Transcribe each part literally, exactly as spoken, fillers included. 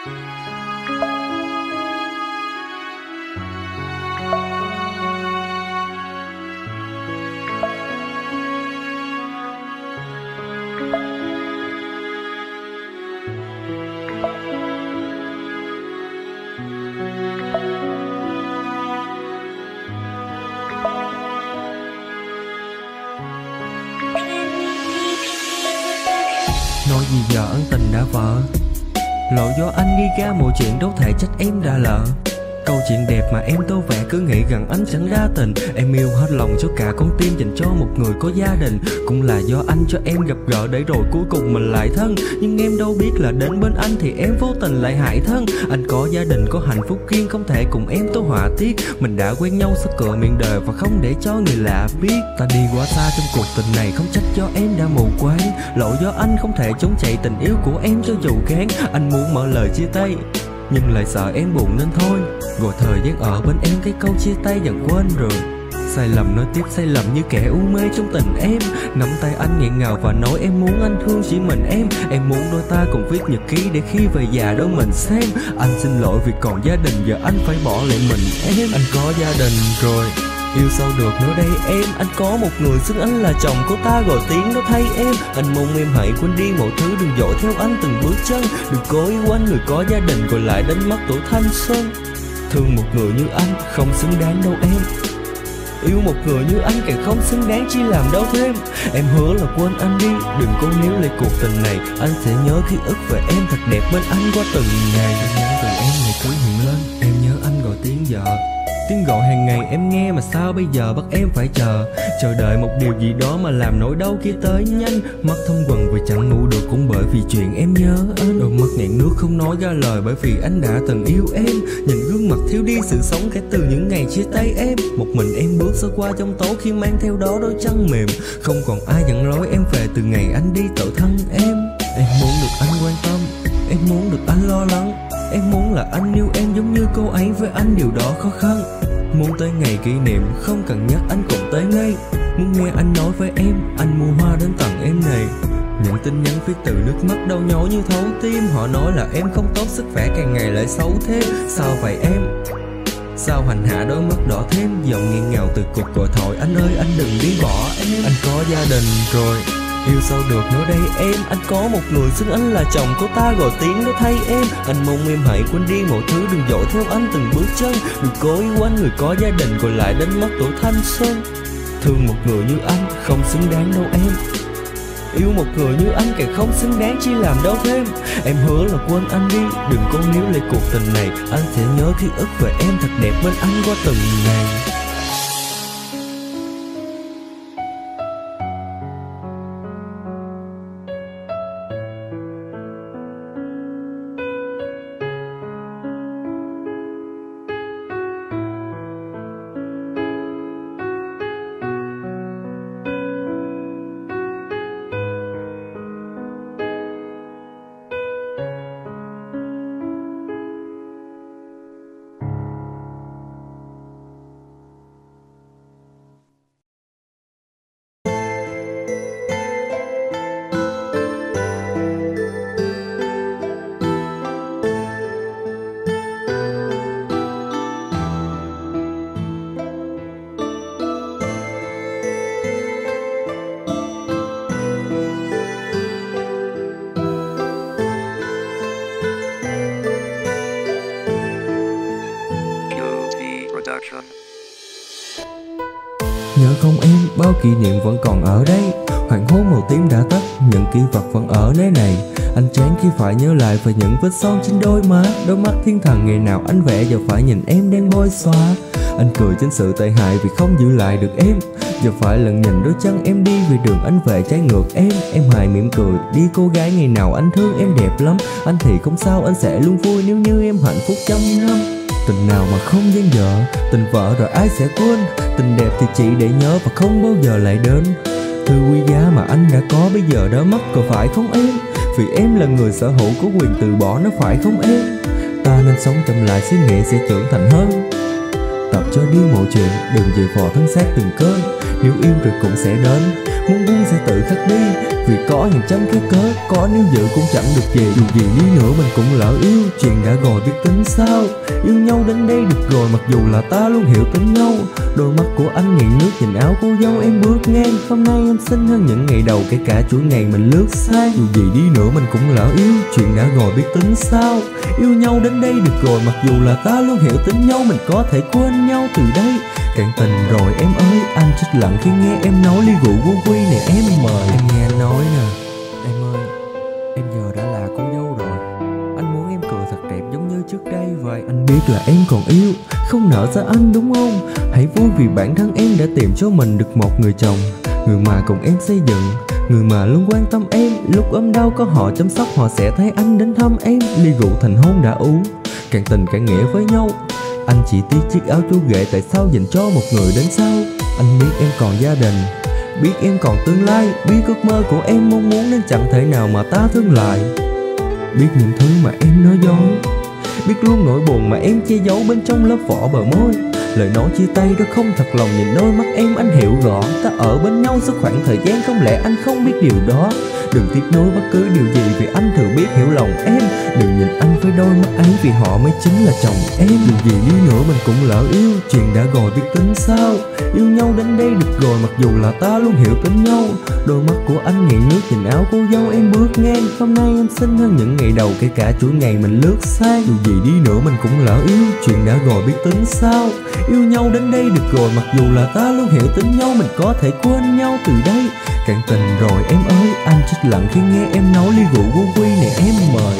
Nói gì giờ ân tình đã vỡ, lộ do anh ghi ra mọi chuyện đâu thể trách em đã lỡ. Câu chuyện đẹp mà em tô vẽ cứ nghĩ rằng anh chẳng đa tình. Em yêu hết lòng cho cả con tim dành cho một người có gia đình. Cũng là do anh cho em gặp gỡ để rồi cuối cùng mình lại thân. Nhưng em đâu biết là đến bên anh thì em vô tình lại hại thân. Anh có gia đình có hạnh phúc riêng, không thể cùng em tô họa tiết. Mình đã quen nhau sau cửa miệng đời và không để cho người lạ biết. Ta đi quá xa trong cuộc tình này, không trách do em đã mù quáng. Lỗi do anh không thể trốn chạy tình yêu của em cho dù gán. Anh muốn mở lời chia tay nhưng lại sợ em buồn nên thôi. Rồi thời gian ở bên em cái câu chia tay dần quên rồi. Sai lầm nói tiếp sai lầm như kẻ u mê trong tình em. Nắm tay anh nghẹn ngào và nói em muốn anh thương chỉ mình em. Em muốn đôi ta cùng viết nhật ký để khi về già đôi mình xem. Anh xin lỗi vì còn gia đình giờ anh phải bỏ lại mình em. Anh có gia đình rồi, yêu sao được nữa đây em. Anh có một người xứng anh là chồng của ta gọi tiếng nó thay em. Anh mong em hãy quên đi mọi thứ, đừng dội theo anh từng bước chân. Đừng cố yêu anh người có gia đình rồi lại đánh mất tuổi thanh xuân. Thương một người như anh không xứng đáng đâu em. Yêu một người như anh càng không xứng đáng chi làm đâu thêm. Em hứa là quên anh đi, đừng cố níu lại cuộc tình này. Anh sẽ nhớ ký ức về em thật đẹp bên anh qua từng ngày. Nhắn từ em ngày cứ hiện lên, em nhớ anh gọi tiếng vợ. Tiếng gọi hàng ngày em nghe mà sao bây giờ bắt em phải chờ. Chờ đợi một điều gì đó mà làm nỗi đau kia tới nhanh. Mắt thâm quầng vì chẳng ngủ được cũng bởi vì chuyện em nhớ anh. Đôi mắt nghẹn nước không nói ra lời bởi vì anh đã từng yêu em. Nhìn gương mặt thiếu đi sự sống kể từ những ngày chia tay em. Một mình em bước sơ qua trong tối khi mang theo đó đôi chân mềm. Không còn ai dẫn lối em về từ ngày anh đi tự thân em. Em muốn được anh quan tâm, em muốn được anh lo lắng. Em muốn là anh yêu em giống như cô ấy với anh điều đó khó khăn. Muốn tới ngày kỷ niệm không cần nhắc anh cũng tới ngay. Muốn nghe anh nói với em, anh mua hoa đến tặng em này. Những tin nhắn viết từ nước mắt đau nhói như thấu tim. Họ nói là em không tốt, sức khỏe càng ngày lại xấu thêm. Sao vậy em? Sao hành hạ đôi mắt đỏ thêm. Giọng nghẹn ngào từ cuộc gọi thoại. Anh ơi anh đừng đi bỏ em. Anh có gia đình rồi, yêu sao được nữa đây em. Anh có một người xứng anh là chồng của ta gọi tiếng nó thay em. Anh mong em hãy quên đi mọi thứ, đừng dội theo anh từng bước chân. Đừng cố yêu anh người có gia đình rồi lại đánh mất tuổi thanh xuân. Thương một người như anh không xứng đáng đâu em. Yêu một người như anh càng không xứng đáng chi làm đâu thêm. Em hứa là quên anh đi, đừng cố níu lại cuộc tình này. Anh sẽ nhớ ký ức về em thật đẹp bên anh qua từng ngày. Nhớ không em, bao kỷ niệm vẫn còn ở đây. Hoàng hôn màu tím đã tắt, những kỷ vật vẫn ở nơi này. Anh chán khi phải nhớ lại về những vết son trên đôi má. Đôi mắt thiên thần ngày nào anh vẽ giờ phải nhìn em đang bôi xóa. Anh cười trên sự tệ hại vì không giữ lại được em. Giờ phải lần nhìn đôi chân em đi vì đường anh về trái ngược em. Em hài mỉm cười, đi cô gái ngày nào anh thương em đẹp lắm. Anh thì không sao, anh sẽ luôn vui nếu như em hạnh phúc trăm năm. Tình nào mà không gian dở, tình vợ rồi ai sẽ quên. Tình đẹp thì chỉ để nhớ và không bao giờ lại đến. Thứ quý giá mà anh đã có bây giờ đã mất rồi phải không em? Vì em là người sở hữu có quyền từ bỏ nó phải không em? Ta nên sống chậm lại, suy nghĩ sẽ trưởng thành hơn. Tập cho đi mọi chuyện, đừng dời vò thân xác từng cơn. Nếu yêu rồi cũng sẽ đến, muốn buông sẽ tự khắc đi. Vì có hàng trăm cái cớ, có nếu giữ cũng chẳng được gì. Dù gì đi nữa mình cũng lỡ yêu, chuyện đã rồi biết tính sao. Yêu nhau đến đây được rồi, mặc dù là ta luôn hiểu tính nhau. Đôi mắt của anh nghiện nước, nhìn áo cô dâu em bước ngang. Hôm nay em xinh hơn những ngày đầu, kể cả chuỗi ngày mình lướt sang. Dù gì đi nữa mình cũng lỡ yêu, chuyện đã rồi biết tính sao. Yêu nhau đến đây được rồi, mặc dù là ta luôn hiểu tính nhau. Mình có thể quên nhau từ đây. Cạn tình rồi em ơi, anh chết lặng khi nghe em nói ly rượu vô quy này em mời. Em nghe anh nói nè, em ơi, em giờ đã là cô dâu rồi. Anh muốn em cười thật đẹp giống như trước đây vậy. Anh biết là em còn yêu, không nỡ xa anh đúng không? Hãy vui vì bản thân em đã tìm cho mình được một người chồng. Người mà cùng em xây dựng, người mà luôn quan tâm em. Lúc ốm đau có họ chăm sóc, họ sẽ thấy anh đến thăm em. Ly rượu thành hôn đã uống, càng tình càng nghĩa với nhau. Anh chỉ tiếc chiếc áo chú rể tại sao dành cho một người đến sau. Anh biết em còn gia đình, biết em còn tương lai, biết ước mơ của em mong muốn nên chẳng thể nào mà ta thương lại. Biết những thứ mà em nói dối, biết luôn nỗi buồn mà em che giấu bên trong lớp vỏ bờ môi. Lời nói chia tay đó không thật lòng, nhìn đôi mắt em anh hiểu rõ. Ta ở bên nhau suốt khoảng thời gian, không lẽ anh không biết điều đó? Đừng tiếc nuối bất cứ điều gì vì anh thường biết hiểu lòng em. Đừng nhìn anh với đôi mắt ấy vì họ mới chính là chồng em. Dù gì đi nữa mình cũng lỡ yêu, chuyện đã rồi biết tính sao. Yêu nhau đến đây được rồi, mặc dù là ta luôn hiểu tính nhau. Đôi mắt của anh nghiện nước, nhìn áo cô dâu em bước ngang. Hôm nay em xinh hơn những ngày đầu, kể cả chuỗi ngày mình lướt sang. Dù gì đi nữa mình cũng lỡ yêu, chuyện đã rồi biết tính sao. Yêu nhau đến đây được rồi, mặc dù là ta luôn hiểu tính nhau. Mình có thể quên nhau từ đây. Cạn tình rồi em ơi, anh chết lặng khi nghe em nói ly rượu vô quy này em mời.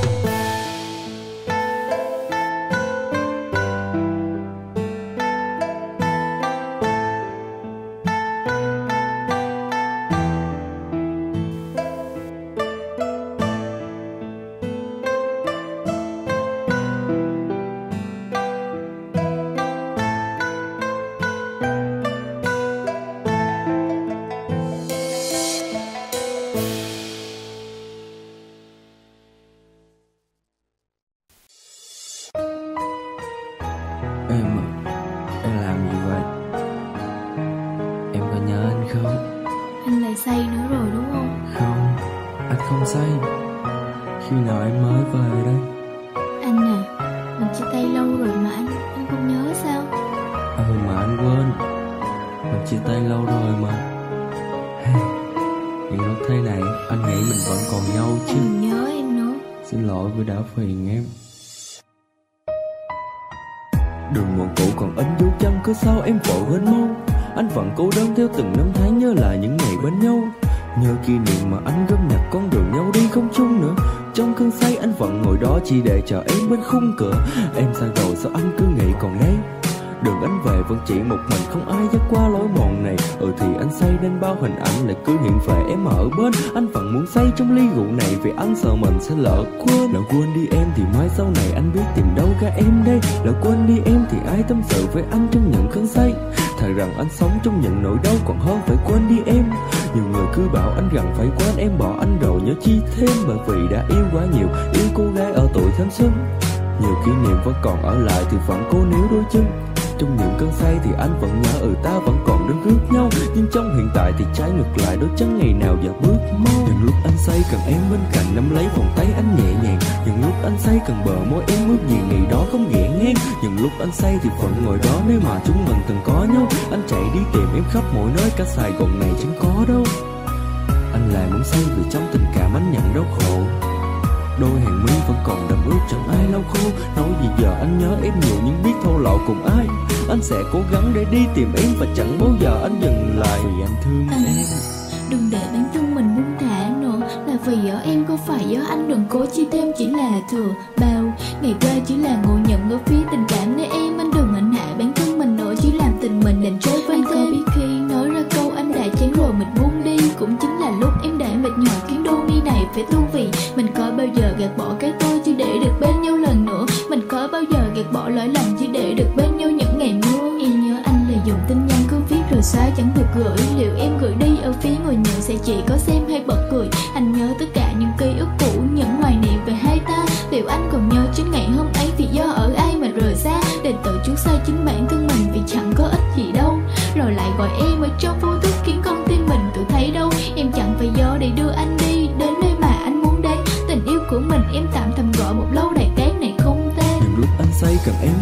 Em, em làm gì vậy? Em có nhớ anh không? Anh lại say nữa rồi đúng không? Không, anh không say. Khi nào em mới về đây? Anh à, mình chia tay lâu rồi mà anh anh không nhớ sao? Ừ mà anh quên, mình chia tay lâu rồi mà. Hey, những lúc thế này anh nghĩ mình vẫn còn nhau chứ. Anh đừng nhớ em nữa. Xin lỗi vì đã phiền em. Đường mòn cũ còn in dấu chân, cứ sao em vội quên mau. Anh vẫn cố đón theo từng năm tháng, nhớ lại những ngày bên nhau. Nhớ kỷ niệm mà anh gom nhặt con đường nhau đi không chung nữa. Trong cơn say anh vẫn ngồi đó chỉ để chờ em bên khung cửa. Em sao rồi sao anh cứ nghĩ còn đấy. Đường anh về vẫn chỉ một mình, không ai dắt qua lối mòn này. Ừ thì anh say nên bao hình ảnh lại cứ hiện về em ở bên. Anh vẫn muốn say trong ly rượu này vì anh sợ mình sẽ lỡ quên. Lỡ quên đi em thì mai sau này anh biết tìm đâu ra em đây. Lỡ quên đi em thì ai tâm sự với anh trong những cơn say. Thà rằng anh sống trong những nỗi đau còn hơn phải quên đi em. Nhiều người cứ bảo anh rằng phải quên em, bỏ anh rồi nhớ chi thêm. Bởi vì đã yêu quá nhiều, yêu cô gái ở tuổi thanh xuân. Nhiều kỷ niệm vẫn còn ở lại thì vẫn cố níu đôi chân. Trong những cơn say thì anh vẫn nhớ ừ ta vẫn còn đứng rước nhau. Nhưng trong hiện tại thì trái ngược lại, đôi chân ngày nào giờ bước mau. Những lúc anh say cần em bên cạnh nắm lấy vòng tay anh nhẹ nhàng. Những lúc anh say cần bờ môi em ước gì ngày đó không ghẻ ngang. Những lúc anh say thì vẫn ngồi đó nếu mà chúng mình từng có nhau. Anh chạy đi tìm em khắp mọi nơi, cả Sài Gòn này chẳng có đâu. Anh lại muốn say vì trong tình cảm anh nhận đau khổ. Đôi hàng mi vẫn còn đậm ướt chẳng ai lau khô. Nói gì giờ anh nhớ em nhiều nhưng biết thô lộ cùng ai. Anh sẽ cố gắng để đi tìm em và chẳng bao giờ anh dừng lại. Vì anh thương anh, em. Đừng để bản thân mình buông thả nữa. Là vì ở em có phải do anh, đừng cố chi thêm chỉ là thừa. Bao ngày qua chỉ là ngộ nhận ở phía tình cảm nơi em. Anh đừng hành hạ bản thân mình nữa, chỉ làm tình mình định trôi qua. Anh có biết khi nói ra câu anh đã chán rồi mình buông đi, cũng chính là lúc em đã mệt nhòa khiến đôi mi này phải thú vị. Mình có bao giờ gạt bỏ cái tôi chỉ để được bên nhau lần nữa. Mình có bao giờ gạt bỏ lỗi lầm chỉ để được bên nhau những ngày mưa. Em nhớ anh là dùng tin nhắn cứ viết rồi xóa chẳng được gửi. Liệu em gửi đi ở phía ngồi nhận sẽ chỉ có xem hay bật cười. Anh nhớ tất cả những ký ức cũ, những hoài niệm về hai ta. Liệu anh còn nhớ chính ngày hôm ấy vì do ở ai mà rời xa. Đành tự chuốc sai chính bản thân mình vì chẳng có ích gì đâu. Rồi lại gọi em ở trong vô thức khiến con tim mình tự thấy đâu. Em chẳng phải do để đưa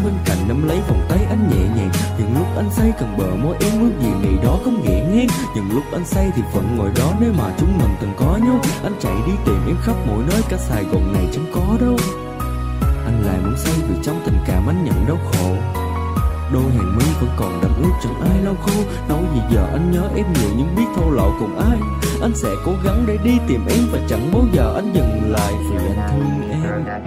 bên cạnh nắm lấy vòng tay anh nhẹ nhàng. Những lúc anh say cần bờ môi em ước gì ngày đó không nghẹn ngang. Những lúc anh say thì vẫn ngồi đó nếu mà chúng mình từng có nhau. Anh chạy đi tìm em khắp mọi nơi, cả Sài Gòn này chẳng có đâu. Anh lại muốn say vì trong tình cảm anh nhận đau khổ. Đôi hàng mi vẫn còn đẫm ướt chẳng ai lau khô. Nói gì giờ anh nhớ em nhiều nhưng biết thô lỗ cùng ai. Anh sẽ cố gắng để đi tìm em và chẳng bao giờ anh dừng lại vì anh thương em.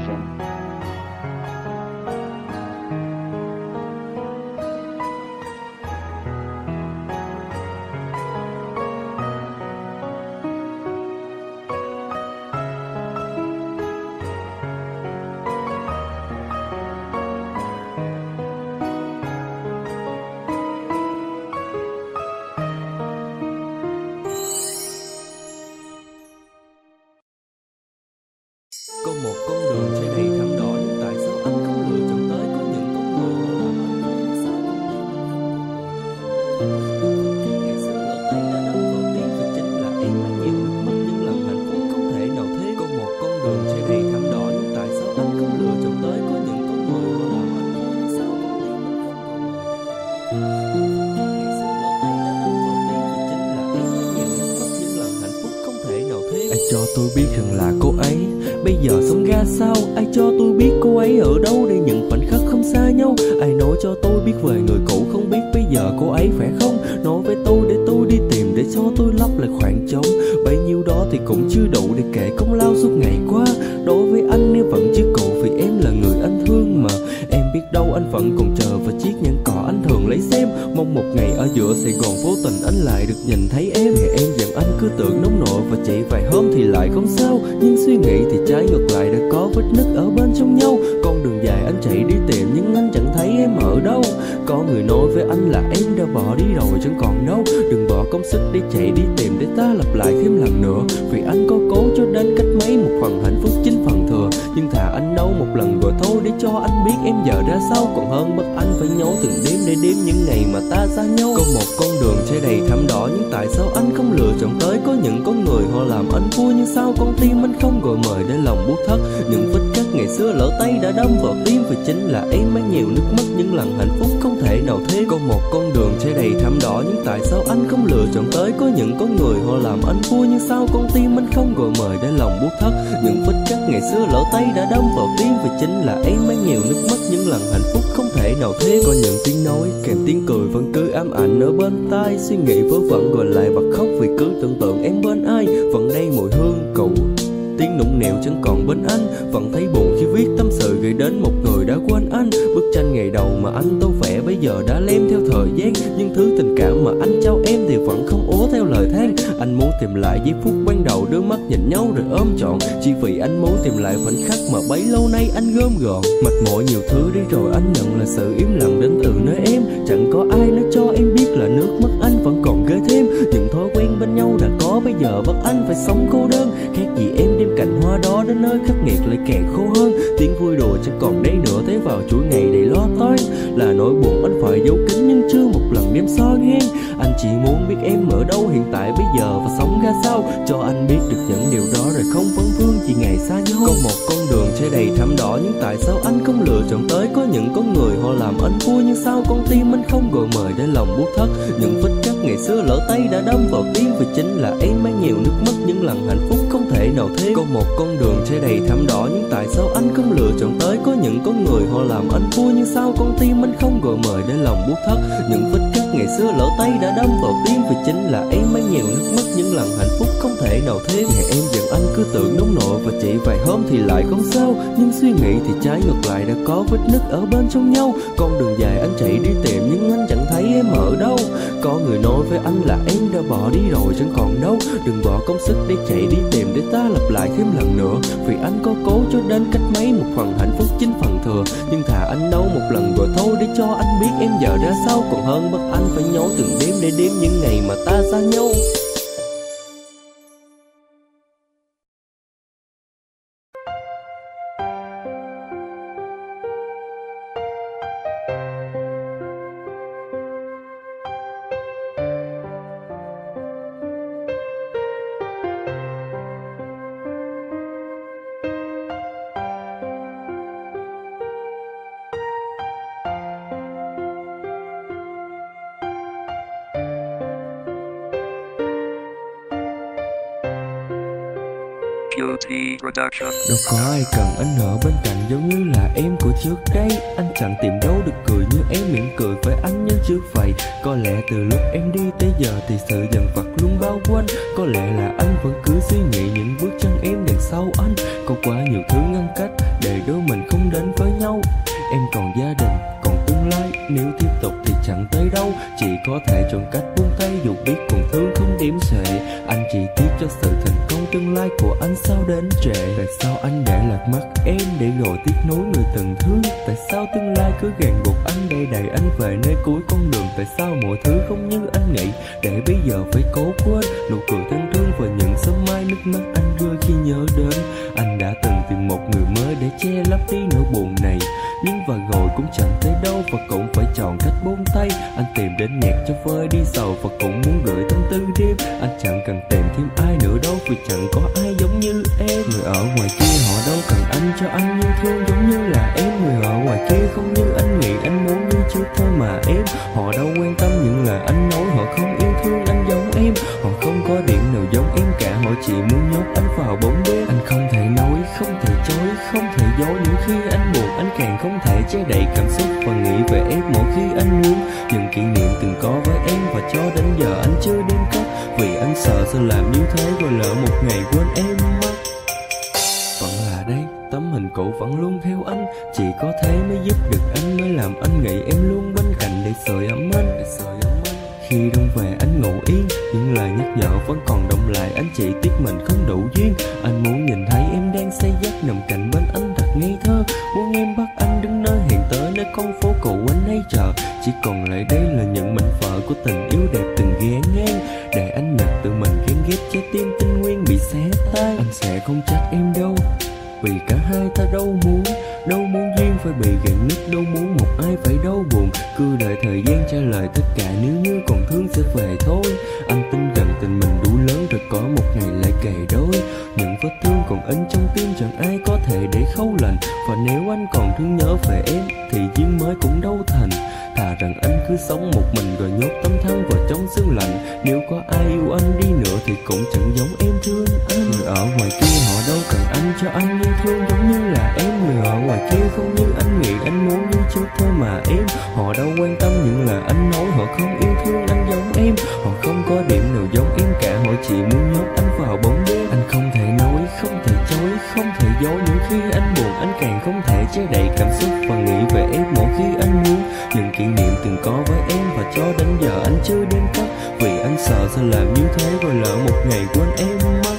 Có một con đường trên đầy thảm đỏ, nhưng tại sao anh không lựa chọn tới? Có những con người họ làm anh vui nhưng sao con tim anh không còn người. Ngày xưa ở tay đã đâm vào tim và chính là em đã nhiều nước mắt những lần hạnh phúc không thể nào thế. Có một con đường trên đầy thảm đỏ, nhưng tại sao anh không lựa chọn tới? Có những con người họ làm anh vui nhưng sao con tim anh không còn người. Ngày xưa ở tay đã đâm vào tim và chính là em đã nhiều nước mắt những lần hạnh phúc không thể nào thế. Ai cho tôi biết rằng là cô ấy bây giờ sống ra sao? Ai cho tôi biết cô ấy ở đâu để những khoảnh khắc không xa nhau? Ai nói cho tôi biết về người cũ, không biết bây giờ cô ấy khỏe không? Nói với tôi để tôi đi tìm, để cho tôi lấp lại khoảng trống. Bấy nhiêu đó thì cũng chưa đủ để kể công lao suốt ngày qua. Đối với anh em vẫn chưa cụ, vì em là người anh thương mà. Em biết đâu anh vẫn còn chờ vào chiếc nhẫn cỏ anh thường lấy xem. Mong một ngày ở giữa Sài Gòn vô tình anh lại được nhìn thấy em. Ngày em giận anh cứ tưởng nóng nổi và chỉ vài hôm thì lại không sao. Nhưng suy nghĩ thì trái ngược lại, đã có vết nứt ở bên trong nhau. Con đường dài anh chạy đi tìm nhưng anh chẳng thấy em ở đâu. Có người nói với anh là em đã bỏ đi rồi chẳng còn đâu. Đừng bỏ công sức để chạy đi tìm, để ta lặp lại thêm lần nữa. Vì anh có cố cho đến cách mấy, một phần hạnh phúc chính phần thừa. Nhưng thà anh đâu một lần rồi thôi, để cho anh biết em giờ ra sao. Còn hơn bắt anh phải nhớ từng đêm để đếm những ngày mà ta xa nhau. Có một con đường che đầy thảm đỏ, nhưng tại sao anh không lựa chọn tới? Có những con người họ làm anh vui nhưng sao con tim anh không gọi mời để lòng buốt thắt. Những vết cắt ngày xưa lỡ tay đã đâm vào tim, vì chính là em mang nhiều nước mắt những lần hạnh phúc không thể nào thế. Có một con đường che đầy thảm đỏ, nhưng tại sao anh không lựa chọn tới? Có những con người họ làm anh vui nhưng sao con tim anh không gọi mời để lòng buốt thắt. Những vết cắt ngày xưa lỡ tay đã đâm vào tim, vì chính là em mang nhiều nước mắt những lần hạnh phúc không thể nào thế. Có những tiếng nói kèm tiếng cười vẫn cứ ám ảnh ở bên tai. Suy nghĩ vớ vẩn gọi lại và khóc, vì cứ tưởng tượng em bên ai. Vẫn đây mùi hương cũ, tiếng nũng nịu chẳng còn bên anh. Vẫn thấy buồn khi viết tâm sự gửi đến một người đã quên anh. Bức tranh ngày đầu mà anh tô vẽ bây giờ đã lem theo thời gian. Nhưng thứ tình cảm mà anh trao em thì vẫn không úa theo lời than. Anh muốn tìm lại giây phút ban đầu, đôi mắt nhìn nhau rồi ôm trọn. Chỉ vì anh muốn tìm lại khoảnh khắc mà bấy lâu nay anh gom gọn. Mệt mỏi nhiều thứ đi rồi anh nhận là sự im lặng đến từ nơi em. Chẳng có ai nói cho em biết là nước mắt anh vẫn còn ghê thêm. Những thói quen bên nhau đã có, bây giờ bắt anh phải sống cô đơn. Khác gì em đêm cạnh hoa đó đến nơi khắc nghiệt lại càng khô hơn. Tiếng vui đùa chẳng còn đây nữa, thế vào chuỗi ngày đầy lo toan. Là nỗi buồn anh phải giấu kín nhưng chưa một lần đêm so ngang. Anh chỉ muốn biết em ở đâu hiện tại bây giờ và sống ra sao, cho anh biết được những điều đó rồi không vấn vương chỉ ngày xa nhau. Có một con đường che đầy thảm đỏ, nhưng tại sao anh không lựa chọn tới? Có những con người họ làm anh vui nhưng sao con tim anh không gọi mời để lòng buốt thắt. Những vết cắt ngày xưa lỡ tay đã đâm vào tim, vì chính là em mang nhiều nước mắt những lần hạnh phúc không thể nào thế. Có một con đường che đầy thảm đỏ, nhưng tại sao anh không lựa chọn tới? Có những con người họ làm anh vui nhưng sao con tim anh không gọi mời để lòng buốt thắt. Những vết cắt ngày xưa lỡ tay đã đâm vào tim, vì chính là em mang nhiều nước mắt những lần hạnh phúc không thể nào thế. Ngày em giận anh cứ tưởng nóng nổi và chỉ vài hôm thì lại không sao. Nhưng suy nghĩ thì trái ngược lại, đã có vết nứt ở bên trong nhau. Con đường dài anh chạy đi tìm nhưng anh chẳng thấy em ở đâu. Có người nói với anh là em đã bỏ đi rồi chẳng còn đâu. Đừng bỏ công sức để chạy đi tìm, để ta lặp lại thêm lần nữa. Vì anh có cố cho đến cách mấy, một phần hạnh phúc chính phần thừa. Nhưng thà anh đâu một lần rồi thôi, để cho anh biết em giờ ra sao. Còn hơn bắt anh phải nhớ từng đêm để đếm những ngày mà ta xa nhau. Beauty Production. Đâu có ai cần anh ở bên cạnh giống như là em của trước đây. Anh chẳng tìm đâu được cười như em mỉm cười với anh như trước vậy. Có lẽ từ lúc em đi tới giờ thì sự dần vặt luôn bao quanh. Có lẽ là anh vẫn cứ suy nghĩ những bước chân em đằng sau anh. Có quá nhiều thứ ngăn cách để đôi mình không đến với nhau. Em còn gia đình, còn tương lai, nếu tiếp tục thì chẳng tới đâu. Chỉ có thể chọn cách buông tay dù biết còn thương không điểm xuể. Anh chỉ tiếc cho sự thành công tương lai của anh sao đến trễ. Tại sao anh để lạc mắt em để rồi tiếc nối người từng thương? Tại sao tương lai cứ gàn buộc anh để đẩy anh về nơi cuối con đường? Tại sao mọi thứ không như anh nghĩ để bây giờ phải cố quên nụ cười thân thương và những sớm mai nước mắt anh rơi khi nhớ đến. Anh đã từng tìm một người mới để che lấp đi nỗi buồn này, nhưng và rồi cũng chẳng tới đâu và cũng phải chọn cách buông tay. Anh tìm đến nhạc cho vơi đi sầu và cũng muốn gửi tâm tư đêm. Anh chẳng cần tìm thêm ai nữa đâu vì chẳng có ai giống như em. Người ở ngoài kia họ đâu cần anh cho anh yêu thương giống như là em. Người ở ngoài kia không như anh nghĩ anh muốn như trước thôi mà em. Họ đâu quan tâm những lời anh nói, họ không yêu thương anh giống em. Họ không có điểm nào giống em cả, họ chỉ muốn nhốt anh vào bóng đêm. Anh không thể nói, không thể chối, không thể giấu những khi anh buồn. Anh càng không thể che đậy cảm xúc và nghĩ về em mỗi khi anh muốn. Những kỷ niệm từng có với em và cho đến giờ anh chưa đem cất, vì anh sợ sẽ làm như thế rồi lỡ một ngày quên em mất. Vẫn là đây, tấm hình cũ vẫn luôn theo anh. Chỉ có thế mới giúp được anh, mới làm anh nghĩ em luôn bên cạnh để sưởi ấm anh, để sưởi ấm anh. Khi đông về anh ngủ yên, những lời nhắc nhở vẫn còn đọng lại. Anh chỉ tiếc mình không đủ duyên. Anh muốn nhìn thấy em đang say giấc nằm cạnh bên anh thật ngây thơ. Muốn em bắt anh đứng nơi hẹn tới nơi con phố cũ anh hay chờ. Chỉ còn lại đây là những mảnh vỡ của tình yêu đẹp từng ghé ngang, để anh nhặt tự mình ghen ghét trái tim tinh nguyên bị xé tay. Anh sẽ không trách em đâu, vì cả hai ta đâu muốn, đâu muốn duyên phải bị gạn nứt, đâu muốn một ai phải đau buồn. Cứ đợi thời gian trả lời tất cả, nếu như còn thương sẽ về thôi. Anh tin rằng tình mình đủ lớn rồi có một ngày lại kề đôi. Những vết thương còn in trong tim chẳng ai có thể để khâu lành. Và nếu anh còn thương nhớ về em thì duyên mới cũng đâu thành. Thà rằng anh cứ sống một mình rồi nhốt tấm thân vào trong xương lạnh. Nếu có ai yêu anh đi nữa thì cũng chẳng giống em thương anh. Người ở ngoài kia họ đâu cần anh cho anh yêu thương giống như là em. Người ở ngoài kia không như anh nghĩ anh muốn như trước thôi mà em. Họ đâu quan tâm những lời anh nói, họ không yêu thương anh giống em. Họ không có điểm nào giống em cả, họ chỉ muốn nhốt anh vào bóng đêm. Anh không thể nói, không thể chối, không thể giấu những khi anh buồn. Anh càng không thể che đậy cảm xúc và nghĩ về em mỗi khi anh muốn. Những kỷ niệm từng có với em và cho đến giờ anh chưa đem cất, vì anh sợ sẽ làm như thế rồi lỡ một ngày quên em mất.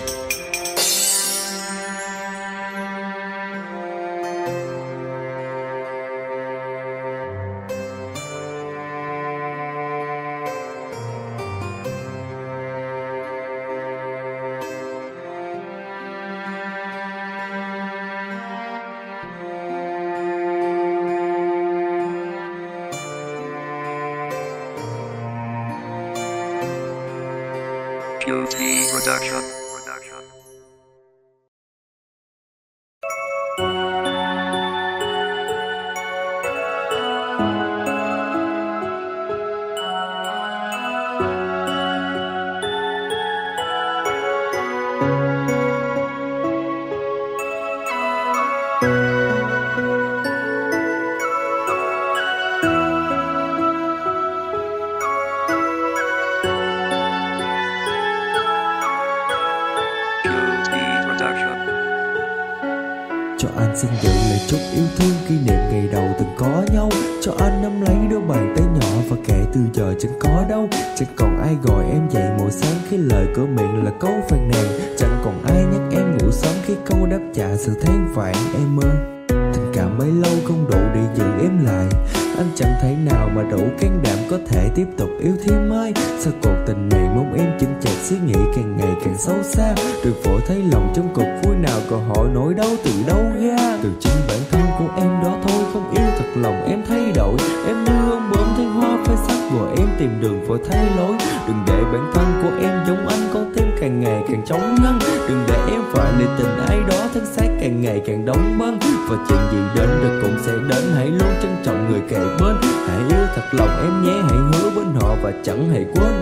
Beauty Production. Production. Cho anh xin gửi lời chúc yêu thương kỷ niệm ngày đầu từng có nhau. Cho anh nắm lấy đôi bàn tay nhỏ và kể từ giờ chẳng có đâu. Chẳng còn ai gọi em dậy mỗi sáng khi lời cửa miệng là câu phàn nàn. Chẳng còn ai nhắc em ngủ sớm khi câu đáp trả sự than vãn em ơi. Tình cảm bấy lâu không đủ để giữ em lại. Anh chẳng thể nào mà đủ can đảm có thể tiếp tục yêu thêm ai. Sao cuộc tình này mong em chững chạc suy nghĩ càng ngày càng sâu xa. Đừng vội thấy lòng trong cuộc vui nào còn hỏi nỗi đau từ đâu ra. Từ chính bản thân của em đó thôi, không yêu thật lòng em thay đổi. Em như ông bướm thấy hoa phai sắc rồi em tìm đường vội thay lối. Đừng để bản thân của em giống anh, con tim càng ngày càng trống ngân. Đừng để em phải để tình ai đó thân xác càng ngày càng đóng băng. Và chuyện gì đến rồi cũng sẽ đến, hãy luôn trân trọng người kề bên. Hãy yêu thật lòng em nhé, hãy hứa bên họ và chẳng hề quên.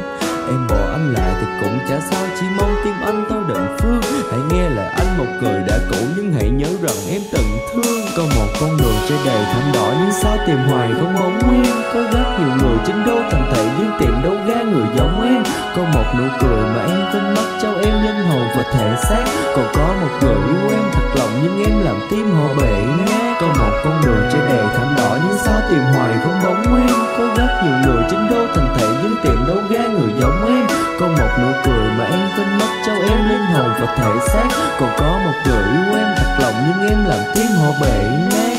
Em bỏ anh lại thì cũng chả sao, chỉ mong tim anh thôi đừng phương. Hãy nghe lời anh một người đã cũ, nhưng hãy nhớ rằng em từng thương. Có một con đường trên đầy thảm đỏ, nhưng sao tìm hoài không bóng nguyên. Có rất nhiều người trên đô thành thị, nhưng tìm đâu ra người giống em. Có một nụ cười mà em quên mất, trao em linh hồn và thể xác. Còn có một người yêu em thật lòng, nhưng em làm tim họ bể nát. Có một con đường trên đầy thảm đỏ, nhưng sao tìm hoài không bóng nguyên. Có rất nhiều người trên đô thành thị, nhưng tìm đâu ra người giống em. Có một nụ cười mà em quên mất, trao em linh hồn và thể xác. Còn có một người yêu em thật lòng, nhưng em làm tim họ bể nát.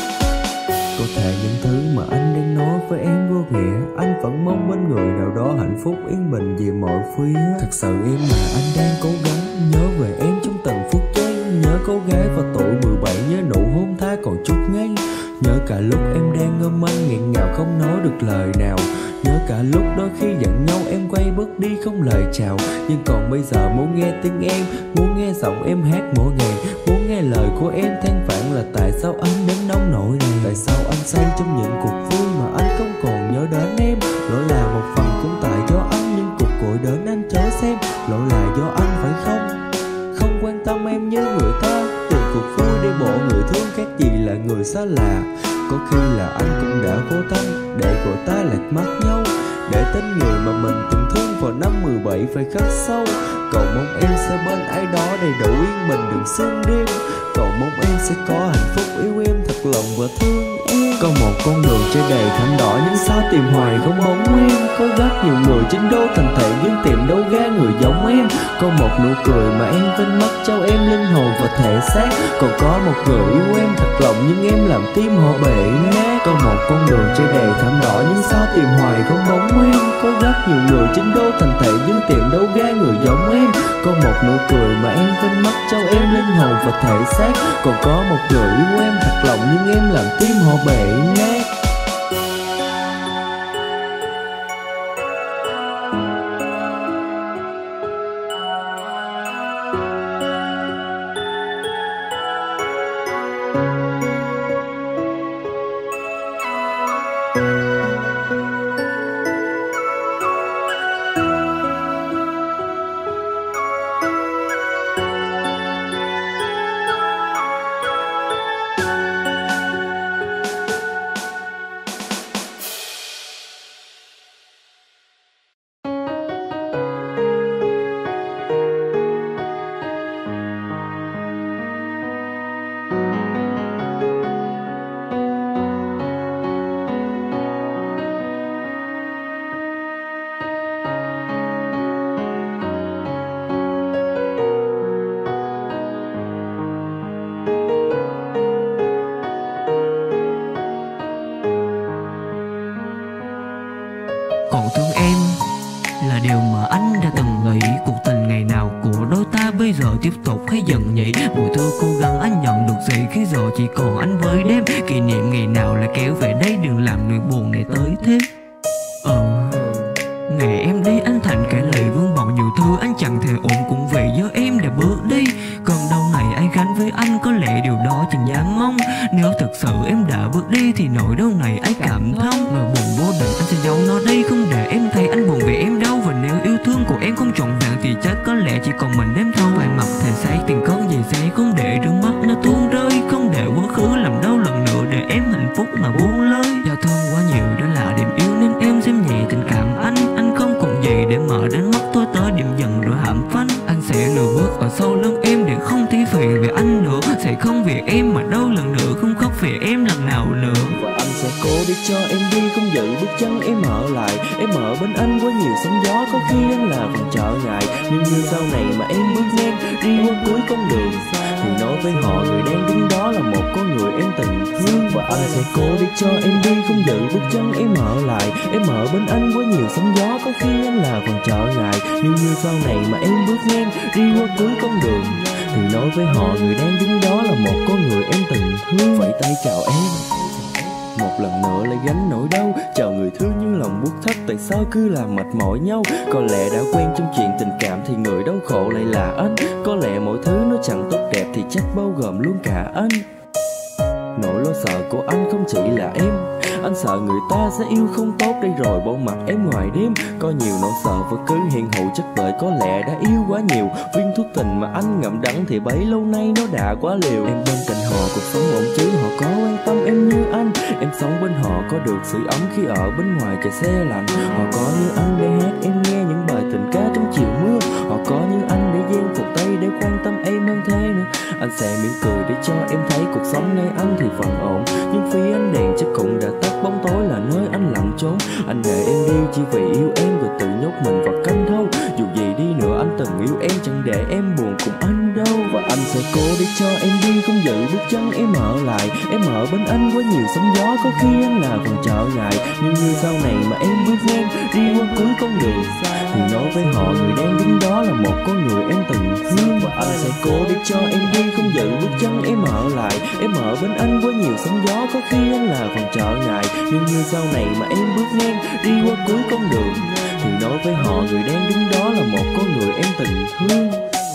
Có thể những thứ mà anh đang nói với em vô nghĩa, anh vẫn mong bên người nào đó hạnh phúc yên bình vì mọi phía. Thật sự em mà anh đang cố gắng nhớ về em trong từng phút giây. Nhớ cô gái vào tuổi mười bảy, nhớ nụ hôn tha còn chút ngây. Nhớ cả lúc em đang ngâm anh nghẹn ngào không nói được lời nào. Nhớ cả lúc đôi khi giận nhau em quay bước đi không lời chào. Nhưng còn bây giờ muốn nghe tiếng em, muốn nghe giọng em hát mỗi ngày, muốn nghe lời của em than vãn là tại sao anh đến nông nổi này. Tại sao anh say trong những cuộc vui mà anh không còn nhớ đến em. Lỗi là một phần cũng tại do anh, nhưng cuộc gọi đến anh chớ xem. Lỗi là do anh phải không, không quan tâm em như người ta. Tìm cuộc vui để bỏ người thương khác gì là người xa lạ. Có khi là anh cũng đã vô tâm để gọi ta lạc mắt nhau, để tên người mà mình từng thương vào năm mười bảy phải khắc sâu. Cầu mong em sẽ bên ai đó đầy đủ yên bình đường sương đêm. Cầu mong em sẽ có hạnh phúc yêu em thật lòng và thương em. Có một con đường trên đầy thảm đỏ, nhưng sao tìm hoài không bóng nguyên. Có rất nhiều người trên đô thành thị, nhưng tìm đâu ra người giống em. Có một nụ cười mà em quên mất, trao em linh hồn và thể xác. Còn có một người yêu em thật lòng, nhưng em làm tim họ bể nát. Có một con đường trên đầy thảm đỏ, nhưng sao tìm hoài không bóng nguyên. Có rất nhiều người trên đô thành thị, nhưng tìm đâu ra người giống em. Có một nụ cười mà em quên mất, trao em linh hồn và thể xác. Còn có một người yêu em thật lòng, nhưng em làm tim họ bể nát. Còn thương em là điều mà anh đã từng nghĩ. Cuộc tình ngày nào của đôi ta bây giờ tiếp tục hay dần nhỉ. Mùa thu cố gắng anh nhận được gì khi giờ chỉ còn anh với đêm. Kỷ niệm ngày nào lại kéo về đây, đừng làm nỗi buồn này tới thêm. Ờ ngày em đi anh thành kể lệ vương bỏ nhiều thứ anh chẳng thể ổn cũng vì do em đã bước đi. Còn đâu này ai gánh với anh, có lẽ điều đó chẳng dám mong. Nếu thật sự em đã bước đi thì nỗi đau này ai cảm thông. Nỗi buồn vô định anh sẽ giấu nó đi, không để em thấy anh buồn vì em đau. Và nếu yêu thương của em không trọn vẹn thì chắc có lẽ chỉ còn mình đếm thâu. Phải mặc thể xác tiền con giày dây, không để nước mắt nó tuôn rơi. Không để quá khứ làm đau lần nữa, để em hạnh phúc mà buông lơi. Do thương quá nhiều đó là điểm yếu nên em xem nhẹ tình cảm anh. Anh không còn gì để mở đến mắt tôi tới điểm dần rồi hãm phanh. Anh sẽ lùi bước ở sau lưng em để không thi phiền về anh nữa. Sẽ không vì em mà đau lần nữa, không khóc vì em lần nào nữa. Và anh sẽ cố để cho em đi, không giữ bước chân em ở lại. Em ở bên anh quá nhiều sóng gió, có khi anh là phần trở ngại. Nhưng như sau này mà em bước ngang đi qua cuối con đường, thì nói với họ người đang đứng đó là một con người em từng thương. Và anh sẽ cố để cho em đi, không giữ bước chân em ở lại. Em ở bên anh quá nhiều sóng gió, có khi anh là phần trở ngại. Nhưng như sau này mà em bước ngang đi qua cuối con đường, thì nói với họ người đang đứng đó là một con người em từng thương. Vẫy tay chào em một lần nữa lại gánh nỗi đau. Chào người thương nhưng lòng buốt thắt, tại sao cứ làm mệt mỏi nhau. Có lẽ đã quen trong chuyện tình cảm thì người đau khổ lại là anh. Có lẽ mọi thứ nó chẳng tốt đẹp thì chắc bao gồm luôn cả anh. nỗi lo sợ của anh không chỉ là em. Anh sợ người ta sẽ yêu không tốt đi rồi bỏ mặt em ngoài đêm. Có nhiều nỗi sợ vẫn cứ hiện hữu chất vời, có lẽ đã yêu quá nhiều. Viên thuốc tình mà anh ngậm đắng thì bấy lâu nay nó đã quá liều. Em bên cạnh họ cuộc sống ổn chứ họ có quan tâm em như anh. Em sống bên họ có được sự ấm khi ở bên ngoài trời xe lạnh. Họ có như anh để hát em nghe những bài tình ca trong chiều mưa. Họ có như anh để dang một tay để quan tâm em hơn thế nữa. Anh sẽ mỉm cười để cho em thấy cuộc sống nơi anh thì vẫn ổn. Nhưng phía ánh đèn chắc cũng đã tắt, bóng tối là nơi anh lặng trốn. Anh để em đi chỉ vì yêu em rồi tự nhốt mình vào canh thâu. Dù gì đi nữa anh từng yêu em, chẳng để em buồn cùng anh đâu. Và anh sẽ cố để cho em đi, không giữ bước chân em ở lại. Em ở bên anh quá nhiều sóng gió, có khi anh là phần trở ngại. Nhưng như sau này mà em bước ngang đi qua cuối con đường thì nói với họ người đang đứng đó là một con người em từng thương. Và anh sẽ cố để cho em đi, không giữ bước chân em ở lại. Em ở bên anh quá nhiều sóng gió, có khi anh là phần trở ngại. Nhưng như sau này mà em bước ngang đi qua cuối con đường thì nói với họ người đang đứng đó là một con người em từng thương.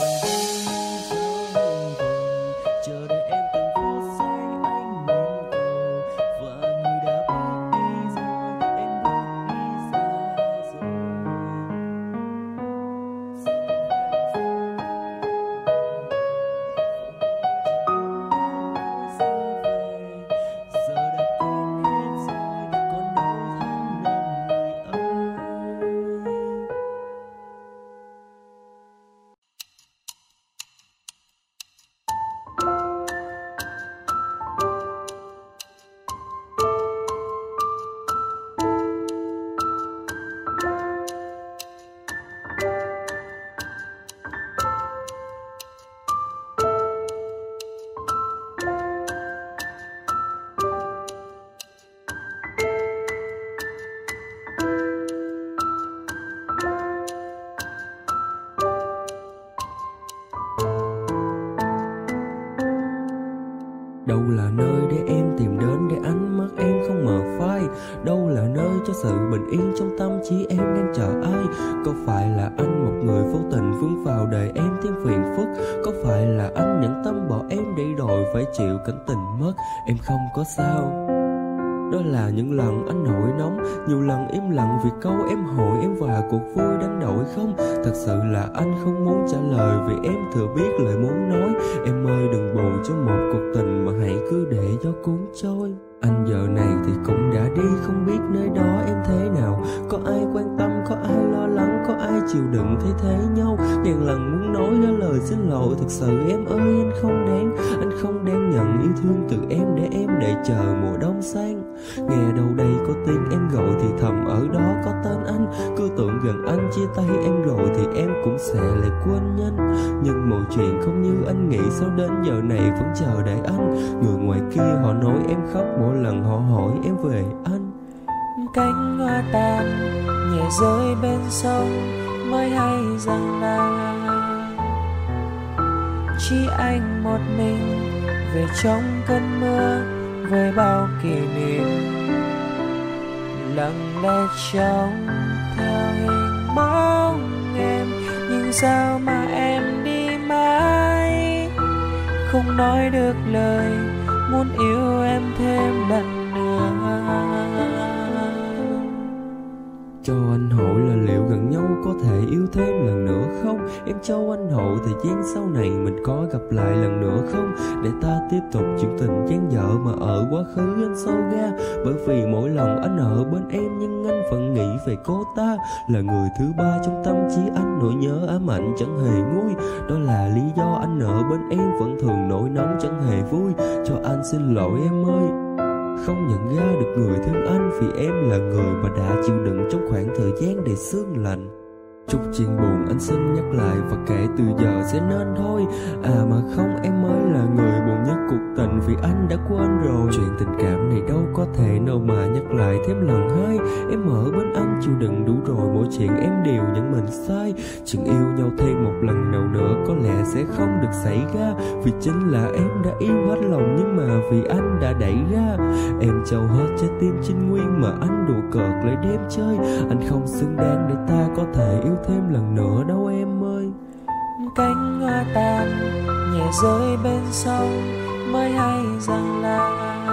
Đâu là nơi để em tìm đến để ánh mắt em không mờ phai? Đâu là nơi cho sự bình yên trong tâm trí em đang chờ ai? Có phải là anh một người vô tình vướng vào đời em thêm phiền phức? Có phải là anh nhận tâm bỏ em để rồi phải chịu cảnh tình mất? Em không có sao. Đó là những lần anh nổi nóng, nhiều lần im lặng vì câu em hỏi em và cuộc vui đánh đổi không. Thật sự là anh không muốn trả lời vì em thừa biết lời muốn nói. Em ơi đừng buồn cho một cuộc tình mà hãy cứ để gió cuốn trôi. Anh giờ này thì cũng đã đi, không biết nơi đó em thế nào. Có ai quan tâm, có ai lo lắng, có ai chịu đựng thay thế nhau. Ngàn lần muốn nói ra lời xin lỗi, thực sự em ơi anh không đáng. Anh không đáng nhận yêu thương từ em để em để chờ mùa đông sang. Nghe đâu đây có tiếng em gọi thì thầm ở đó có tên anh. Cứ tưởng gần anh chia tay em rồi thì em cũng sẽ lại quên nhanh. Nhưng mọi chuyện không như anh nghĩ, sao đến giờ này vẫn chờ đợi anh. Người ngoài kia họ nói em khóc mỗi lần họ hỏi em về anh. Cánh hoa tàn nhẹ rơi bên sông mới hay rằng là chỉ anh một mình về trong cơn mưa với bao kỷ niệm lặng lẽ trông theo hình bóng em. Nhưng sao mà em đi mãi không nói được lời, muốn yêu em thêm lần nữa. Cho anh hỏi là liệu gần nhau có thể yêu thêm lần nữa không? Em cho anh hỏi thời gian sau này mình có gặp lại lần nữa không? Để ta tiếp tục chuyện tình gian dở mà ở quá khứ anh sâu ga. Bởi vì mỗi lần anh ở bên em nhưng anh vẫn nghĩ về cô ta. Là người thứ ba trong tâm trí anh, nỗi nhớ ám ảnh chẳng hề nguôi. Đó là lý do anh ở bên em vẫn thường nổi nóng chẳng hề vui. Cho anh xin lỗi em ơi, không nhận ra được người thương anh vì em là người mà đã chịu đựng trong khoảng thời gian đầy sương lạnh. Chút chuyện buồn anh xin nhắc lại và kể từ giờ sẽ nên thôi. À mà không, em mới là người buồn nhất cuộc tình vì anh đã quên rồi. Chuyện tình cảm này đâu có thể nào mà nhắc lại thêm lần hai. Em ở bên anh chịu đựng đủ rồi, mỗi chuyện em đều nhận mình sai. Chuyện yêu nhau thêm một lần nào nữa có lẽ sẽ không được xảy ra. Vì chính là em đã yêu hết lòng nhưng mà vì anh đã đẩy ra. Em trao hết trái tim trinh nguyên mà anh đùa cợt lại đêm chơi. Anh không xứng đáng để ta có thể yêu thêm lần nữa đâu em ơi. Cánh hoa tàn nhẹ rơi bên sông mới hay rằng là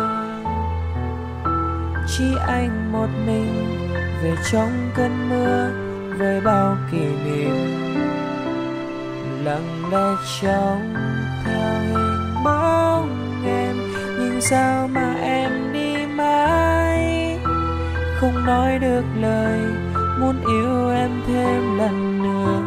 chỉ anh một mình về trong cơn mưa với bao kỷ niệm lặng lẽ trông theo hình bóng em. Nhưng sao mà em đi mãi không nói được lời, muốn yêu em thêm lần nữa.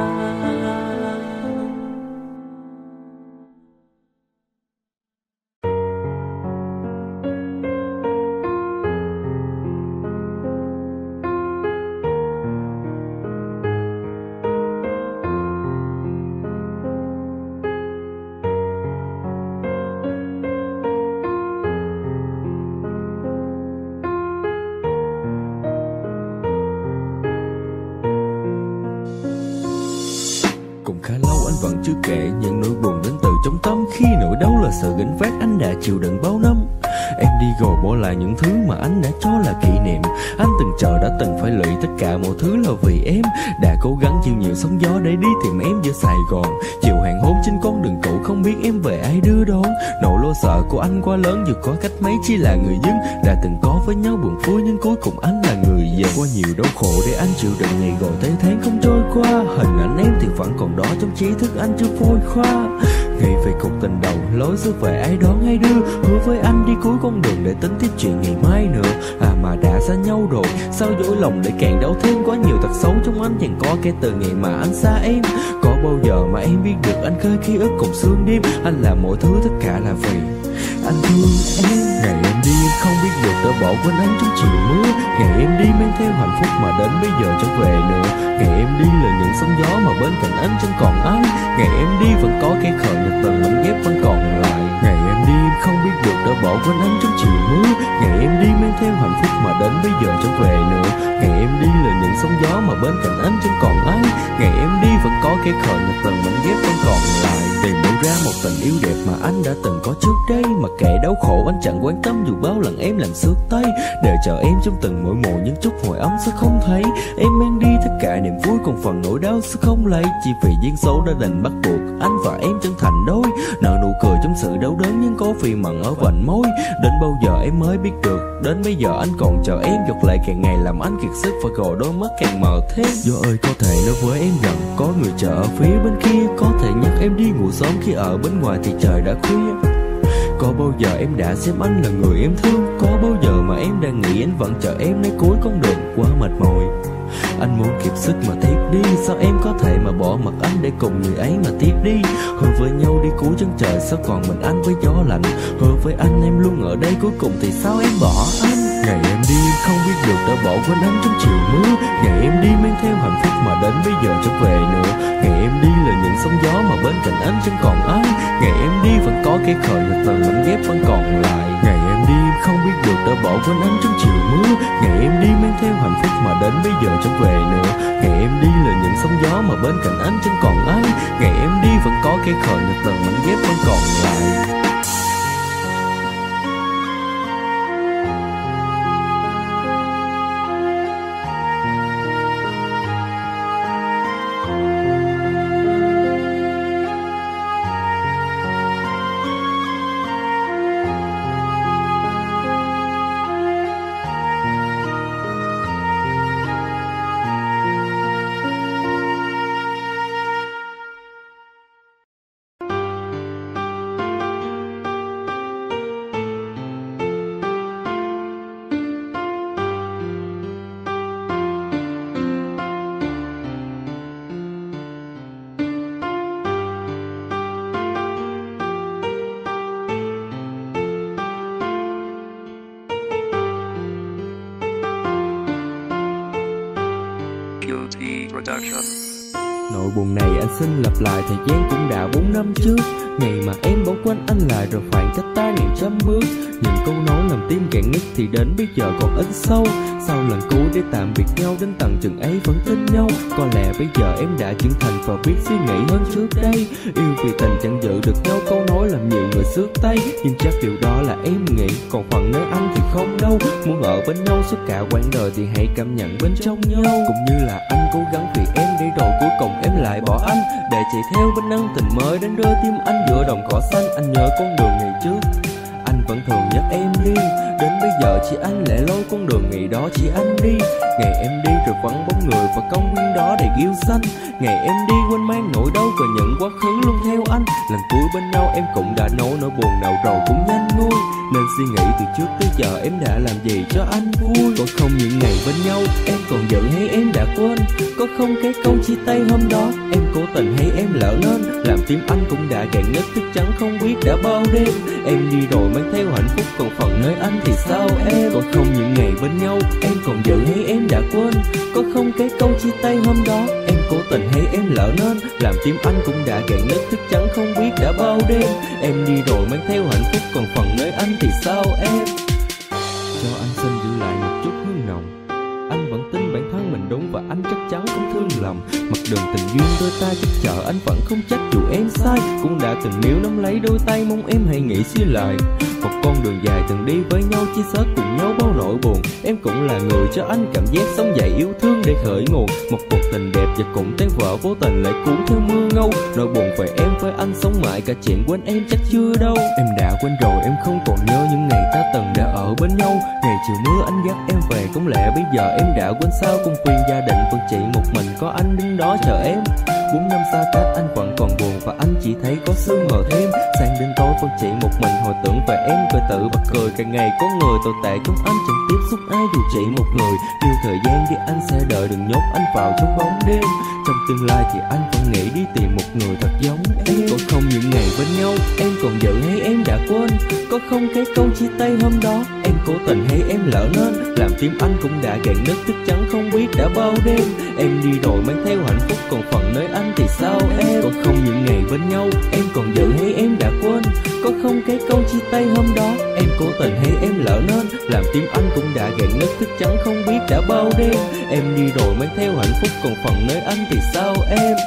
Cũng khá lâu anh vẫn chưa kể những nỗi buồn đến từ trong tâm, khi nỗi đau là sự gánh vác anh đã chịu đựng bao năm. Em đi rồi bỏ lại những thứ mà anh đã cho là kỷ niệm. Anh từng chờ đã từng phải lụy tất cả mọi thứ là vì em. Đã cố gắng chịu nhiều sóng gió để đi tìm em giữa Sài Gòn. Chiều hoàng hôn trên con đường cũ không biết em về ai đưa đón. Nỗi lo sợ của anh quá lớn dù có cách mấy chỉ là người dân. Đã từng có với nhau buồn vui nhưng cuối cùng anh là người dần. Qua nhiều đau khổ để anh chịu đựng ngày gọi tới tháng không trôi qua. Hình ảnh em thì vẫn còn đó trong trí thức anh chưa phôi khoa. Nghĩ về cuộc tình đầu lối xưa về ai đón ai đưa. Hứa với anh đi cuối con đường để tính tiếp chuyện ngày mai nữa. À mà đã xa nhau rồi sao dối lòng để càng đau thêm. Quá nhiều tật xấu trong anh chẳng có kể từ ngày mà anh xa em. Có bao giờ mà em biết được anh khơi ký ức cùng sương đêm. Anh làm mọi thứ tất cả là vì anh thương em. Ngày em đi em không biết được đã bỏ quên anh trong chiều mưa. Ngày em đi mang theo hạnh phúc mà đến bây giờ chẳng về nữa. Ngày em đi là những sóng gió mà bên cạnh anh chẳng còn ai. Ngày em đi vẫn có cây khờ nhật tầng mảnh ghép vẫn còn lại. Ngày em đi em không biết được đã bỏ quên anh trong chiều mưa. Ngày em đi mang theo hạnh phúc mà đến bây giờ chẳng về nữa. Ngày em đi là những sóng gió mà bên cạnh anh chẳng còn ai. Ngày em đi vẫn có cây khờ nhật tầng mảnh ghép vẫn còn lại. Tìm đâu ra một tình yêu đẹp mà anh đã từng có trước đây. Mà kệ đau khổ anh chẳng quan tâm dù bao lần em làm xước tay. Để chờ em trong từng mỗi mùa những chút hồi ấm sẽ không thấy. Em mang đi tất cả niềm vui còn phần nỗi đau sẽ không lấy. Chỉ vì duyên số đã định bắt buộc anh và em chân thành đôi. Nở nụ cười trong sự đau đớn nhưng có phì mặn ở vành môi. Đến bao giờ em mới biết được. Đến bây giờ anh còn chờ em. Giọt lệ càng ngày làm anh kiệt sức và gò đôi mắt càng mờ thêm. Gió ơi có thể nói với em rằng có người chờ ở phía bên kia. Có thể nhắc em đi ngủ sớm khi ở bên ngoài thì trời đã khuya. Có bao giờ em đã xem anh là người em thương. Có bao giờ mà em đang nghĩ anh vẫn chờ em nơi cuối con đường quá mệt mỏi. Anh muốn kịp sức mà thiếp đi. Sao em có thể mà bỏ mặc anh để cùng người ấy mà tiếp đi. Hứa với nhau đi cuối chân trời sao còn mình anh với gió lạnh. Hứa với anh em luôn ở đây cuối cùng thì sao em bỏ anh. Ngày em đi em không biết được đã bỏ quên anh trong chiều mưa. Ngày em đi mang theo hạnh phúc mà đến bây giờ chẳng về nữa. Ngày em đi là những sóng gió mà bên cạnh anh chẳng còn ai. Ngày em đi vẫn có cây khờ nhật tầng mảnh ghép vẫn còn lại. Ngày em đi em không biết được đã bỏ quên anh trong chiều mưa. Ngày em đi mang theo hạnh phúc mà đến bây giờ chẳng về nữa. Ngày em đi là những sóng gió mà bên cạnh anh chẳng còn ai. Ngày em đi vẫn có cây khờ nhật tầng mảnh ghép vẫn còn lại. Nỗi buồn này anh xin lặp lại thời gian cũng đã bốn năm trước. Ngày mà em bỏ quên anh lại rồi khoảng cách ta ngàn trăm bước. Những câu nói làm tim càng nứt thì đến bây giờ còn ít sâu. Sau lần cuối để tạm biệt nhau đến tận chừng ấy vẫn tin nhau. Có lẽ bây giờ em đã trưởng thành và biết suy nghĩ hơn trước đây. Yêu vì tình chẳng giữ được nhau, câu nói làm nhiều người xước tay, nhưng chắc điều đó là em nghĩ. Còn phần nơi anh thì không đâu. Muốn ở bên nhau suốt cả quãng đời thì hãy cảm nhận bên trong nhau. Cũng như là anh cố gắng vì em để rồi cuối cùng em lại bỏ anh, để chạy theo bên ân tình mới đến đưa tim anh giữa đồng cỏ xanh. Anh nhớ con đường ngày trước anh vẫn thường nhắc em đi, đến bây giờ chỉ anh lẻ loi con đường ngày đó chỉ anh đi. Ngày em đi rồi vắng bóng người và công viên đó đầy yêu xanh. Ngày em đi quên mang nỗi đau và những quá khứ luôn theo anh. Lần cuối bên nhau em cũng đã nói nỗi buồn nào rồi cũng nhanh nguôi. Nên suy nghĩ từ trước tới giờ em đã làm gì cho anh vui. Có không những ngày bên nhau em còn giận hay em đã quên? Có không cái câu chia tay hôm đó em cố tình hay em lỡ nên làm tim anh cũng đã cạn nứt, thức trắng không biết đã bao đêm. Em đi rồi mang theo hạnh phúc, còn phần nơi anh thì sao em? Có không những ngày bên nhau em còn giận hay em đã quên? Có không cái câu chia tay hôm đó em cố tình hay em lỡ nên làm tim anh cũng đã cạn nứt, thức trắng không biết đã bao đêm. Em đi rồi mang theo hạnh phúc, còn phần nơi anh thì sao em? Cho anh xin giữ lại một chút hương nồng. Anh vẫn tin bản thân mình đúng và anh chắc chắn không thương lầm. Mặt đường tình duyên đôi ta chắc chở anh vẫn không trách dù em sai. Cũng đã từng níu nắm lấy đôi tay mong em hãy nghĩ suy lại. Một con đường dài từng đi với nhau chia sẻ cùng nhau bao nỗi buồn. Em cũng là người cho anh cảm giác sống dậy yêu thương để khởi nguồn. Một cuộc tình đẹp và cũng tan vỡ vô tình lại cuốn theo mưa ngâu. Nỗi buồn về em với anh sống mãi cả chuyện quên em chắc chưa đâu. Em đã quên rồi em không còn nhớ những ngày ta từng đã ở bên nhau. Ngày chiều mưa anh dắt em về, cũng lẽ bây giờ em đã quên sao công viên gia đình vẫn chỉ một mình có anh đứng đó chờ em. Bốn năm xa cách anh vẫn còn buồn và anh chỉ thấy có sương mờ thêm. Sang đến tối vẫn chỉ một mình hồi tưởng về em, cười tự bật cười. Càng ngày có người tồi tệ trong anh chẳng tiếp xúc ai dù chỉ một người. Yêu thời gian đi anh sẽ đợi, đừng nhốt anh vào trong bóng đêm. Trong tương lai thì anh vẫn nghĩ đi tìm một người thật giống em. Có không những ngày bên nhau em còn giận hay em đã quên? Có không cái câu chia tay hôm đó em cố tình hay em lỡ nên làm tim anh cũng đã cạn nứt, thức trắng không biết đã bao đêm. Em đi rồi mang theo hạnh phúc, còn phần nơi anh thì sao em? Có không những ngày bên nhau em còn giận hay em đã quên? Có không cái câu chia tay hôm đó em cố tình hay em lỡ nên làm tim anh cũng đã cạn nứt, thức trắng không biết đã bao đêm. Em đi rồi mang theo hạnh phúc, còn phần nơi anh thì sao em?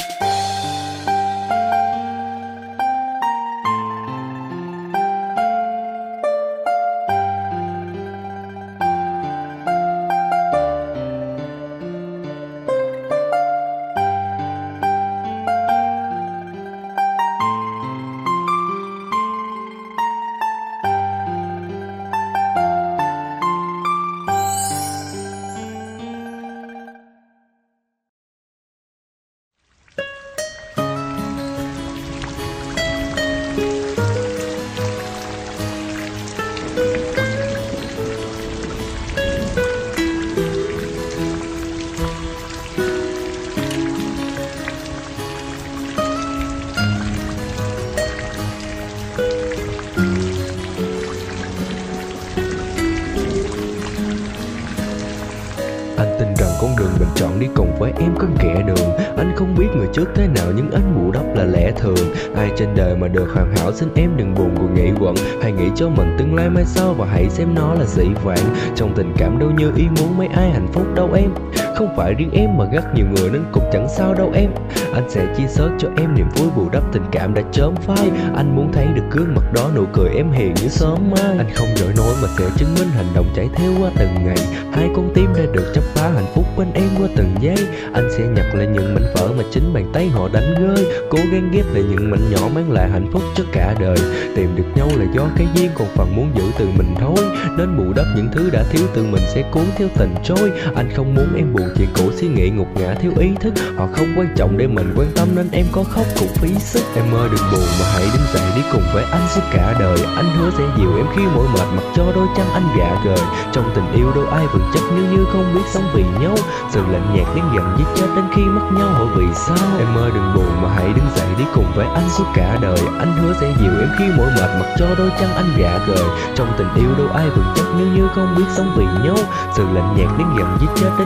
Con đường mình chọn đi cùng với em có kẻ đường. Anh không biết người trước thế nào nhưng anh bù đắp là lẽ thường. Ai trên đời mà được hoàn hảo, xin em đừng buồn buồn nghĩ quẩn. Hãy nghĩ cho mình tương lai mai sau và hãy xem nó là dĩ vãng. Trong tình cảm đâu như ý muốn mấy ai hạnh phúc đâu em. Không phải riêng em mà rất nhiều người nên cũng chẳng sao đâu em. Anh sẽ chia sớt cho em niềm vui bù đắp tình cảm đã chớm phai. Anh muốn thấy được gương mặt đó, nụ cười em hiền như sớm mai. Anh không giỏi nói mà sẽ chứng minh hành động chạy theo qua từng ngày. Hai con tim đã được chắp phá hạnh phúc bên em qua từng giây. Anh sẽ nhặt lại những mảnh vỡ mà chính bàn tay họ đánh rơi. Cố gắng ghép lại những mảnh nhỏ mang lại hạnh phúc cho cả đời. Tìm được nhau là do cái duyên, còn phần muốn giữ từ mình thôi. Nên bù đắp những thứ đã thiếu từ mình sẽ cuốn theo tình trôi. Anh không muốn em buồn chuyện cũ, suy nghĩ ngục ngã thiếu ý thức. Họ không quan trọng để mình quan tâm nên em có khóc cũng phí sức. Em ơi đừng buồn mà hãy đứng dậy đi cùng với anh suốt cả đời. Anh hứa sẽ dìu em khi mỗi mệt, mặc cho đôi chân anh gạ gời. Trong tình yêu đâu ai vững chắc nếu như không biết sống vì nhau. Sự lạnh nhạt đến gần giết chết đến khi mất nhau hỏi vì sao. Em ơi đừng buồn mà hãy đứng dậy đi cùng với anh suốt cả đời. Anh hứa sẽ dìu em khi mỗi mệt, mặc cho đôi chân anh gạ gời. Trong tình yêu đâu ai vững chắc nếu như không biết sống vì nhau. Sự lạnh nhạt đến gần giết chết đến khi mất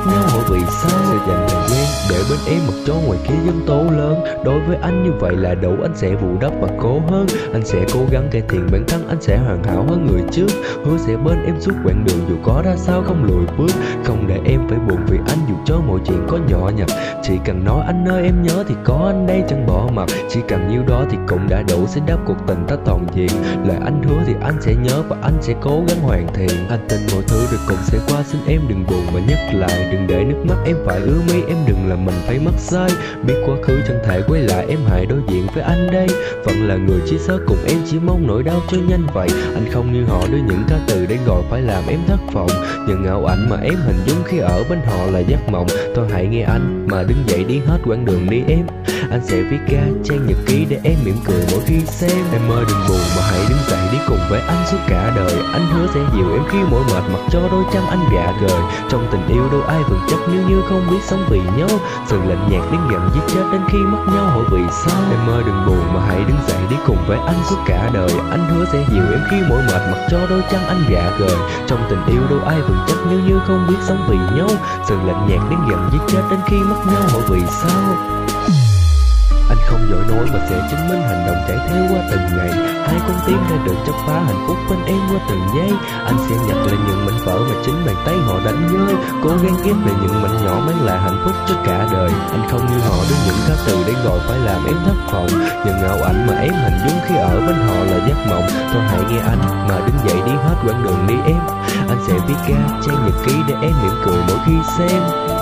nhau hỏi vì sao. Sẽ dành thời gian để bên em mặc cho ngoài kia giông tố lớn. Đối với anh như vậy là đủ, anh sẽ bù đắp và cố hơn. Anh sẽ cố gắng cải thiện bản thân, anh sẽ hoàn hảo hơn người trước. Hứa sẽ bên em suốt quãng đường dù có ra sao không lùi bước. Không để em phải buồn vì anh dù cho mọi chuyện có nhỏ nhặt. Chỉ cần nói anh ơi em nhớ thì có anh đây chẳng bỏ mặt. Chỉ cần nhiêu đó thì cũng đã đủ sẽ đắp cuộc tình ta toàn diện. Lời anh hứa thì anh sẽ nhớ và anh sẽ cố gắng hoàn thiện. Anh tin mọi thứ rồi cũng sẽ qua, xin em đừng buồn mà nhắc lại. Đừng để nước mắt em phải ứa mi, em đừng làm mình phải mất sai. Biết quá khứ chẳng thể quay lại, em hãy đối diện với anh đây. Vẫn là người chia sẻ cùng em, chỉ mong nỗi đau cho nhanh vậy. Anh không như họ đưa những ca từ để gọi phải làm em thất vọng. Những ảo ảnh mà em hình dung khi ở bên họ là giấc mộng. Thôi hãy nghe anh mà đứng dậy đi hết quãng đường đi em. Anh sẽ viết ra trang nhật ký để em mỉm cười mỗi khi xem. Em ơi đừng buồn mà hãy đứng dậy đi cùng với anh suốt cả đời. Anh hứa sẽ dìu em khi mỗi mệt mặc cho đôi chân anh gạ gời. Trong tình yêu đâu ai vững chắc nếu như không biết sống vì nhau. Sự lạnh nhạt đến gần giết chết đến khi mất nhau hỏi vì sao. Em ơi đừng buồn mà hãy đứng dậy đi cùng với anh suốt cả đời. Anh hứa sẽ dìu em khi mỗi mệt mặc cho đôi chân anh gạ gời. Trong tình yêu đâu ai vững chắc nếu như không biết sống vì nhau. Sự lạnh nhạt đến gần giết chết đến khi mất nhau hỏi vì sao. Anh không giỏi nói mà sẽ chứng minh hành động chạy theo qua từng ngày. Hai con tim đã được chắp phá hạnh phúc bên em qua từng giây. Anh sẽ nhặt lại những mảnh vỡ mà chính bàn tay họ đánh rơi. Cố gắng ghép lại những mảnh nhỏ mang lại hạnh phúc cho cả đời. Anh không như họ đưa những ca từ để gọi phải làm em thất vọng. Những ảo ảnh mà em hình dung khi ở bên họ là giấc mộng. Thôi hãy nghe anh mà đứng dậy đi hết quãng đường đi em. Anh sẽ viết ra trang nhật ký để em mỉm cười mỗi khi xem.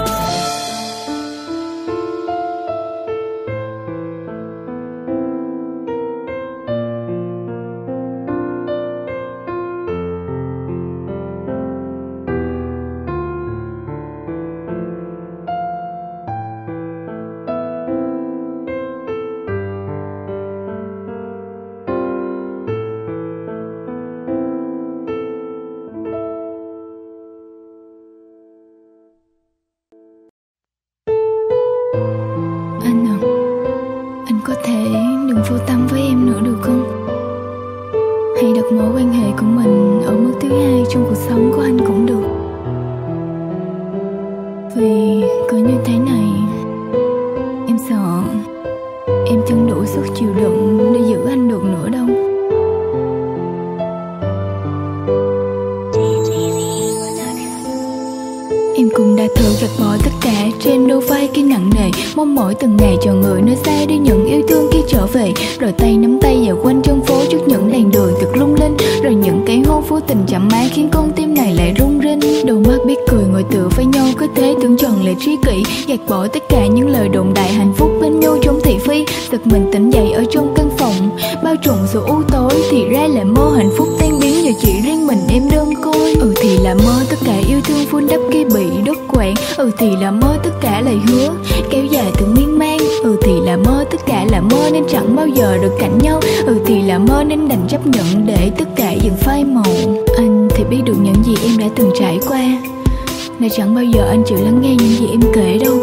Anh à, anh có thể đừng vô tâm với em nữa được không? Hãy đặt mối quan hệ của mình ở mức thứ hai trong cuộc sống của anh cũng được. Vì cứ như thế này, em sợ em chẳng đủ sức chịu đựng để giữ anh được nữa đâu. Em cũng đã thử gạt bỏ tất cả trên đôi vai kia nặng nề. Mong mỏi từng ngày chờ người nơi xa đi nhận yêu thương khi trở về. Rồi tay nắm tay dạo quanh trong phố trước những đèn đường thật lung linh. Rồi những cái hôn vô tình chạm má khiến con tim này lại rung rinh. Đôi mắt biết cười ngồi tựa vai nhau cứ thế tưởng chọn lời tri kỷ. Gạt bỏ tất cả những lời đồn đại hạnh phúc bên nhau trong thị phi. Giật mình tỉnh dậy ở trong căn phòng bao trùm sự u tối. Thì ra là mơ hạnh phúc tan biến giờ chỉ riêng mình em đơn côi. Ừ thì là mơ tất cả yêu thương vun đắp kia bị đứt quãng. Ừ thì là mơ tất cả lời hứa kéo dài từ miên man. Ừ thì là mơ tất cả là mơ nên chẳng bao giờ được cạnh nhau. Ừ thì là mơ nên đành chấp nhận để tất cả dần phai màu. Anh thì biết được những gì em đã từng trải qua, là chẳng bao giờ anh chịu lắng nghe những gì em kể đâu.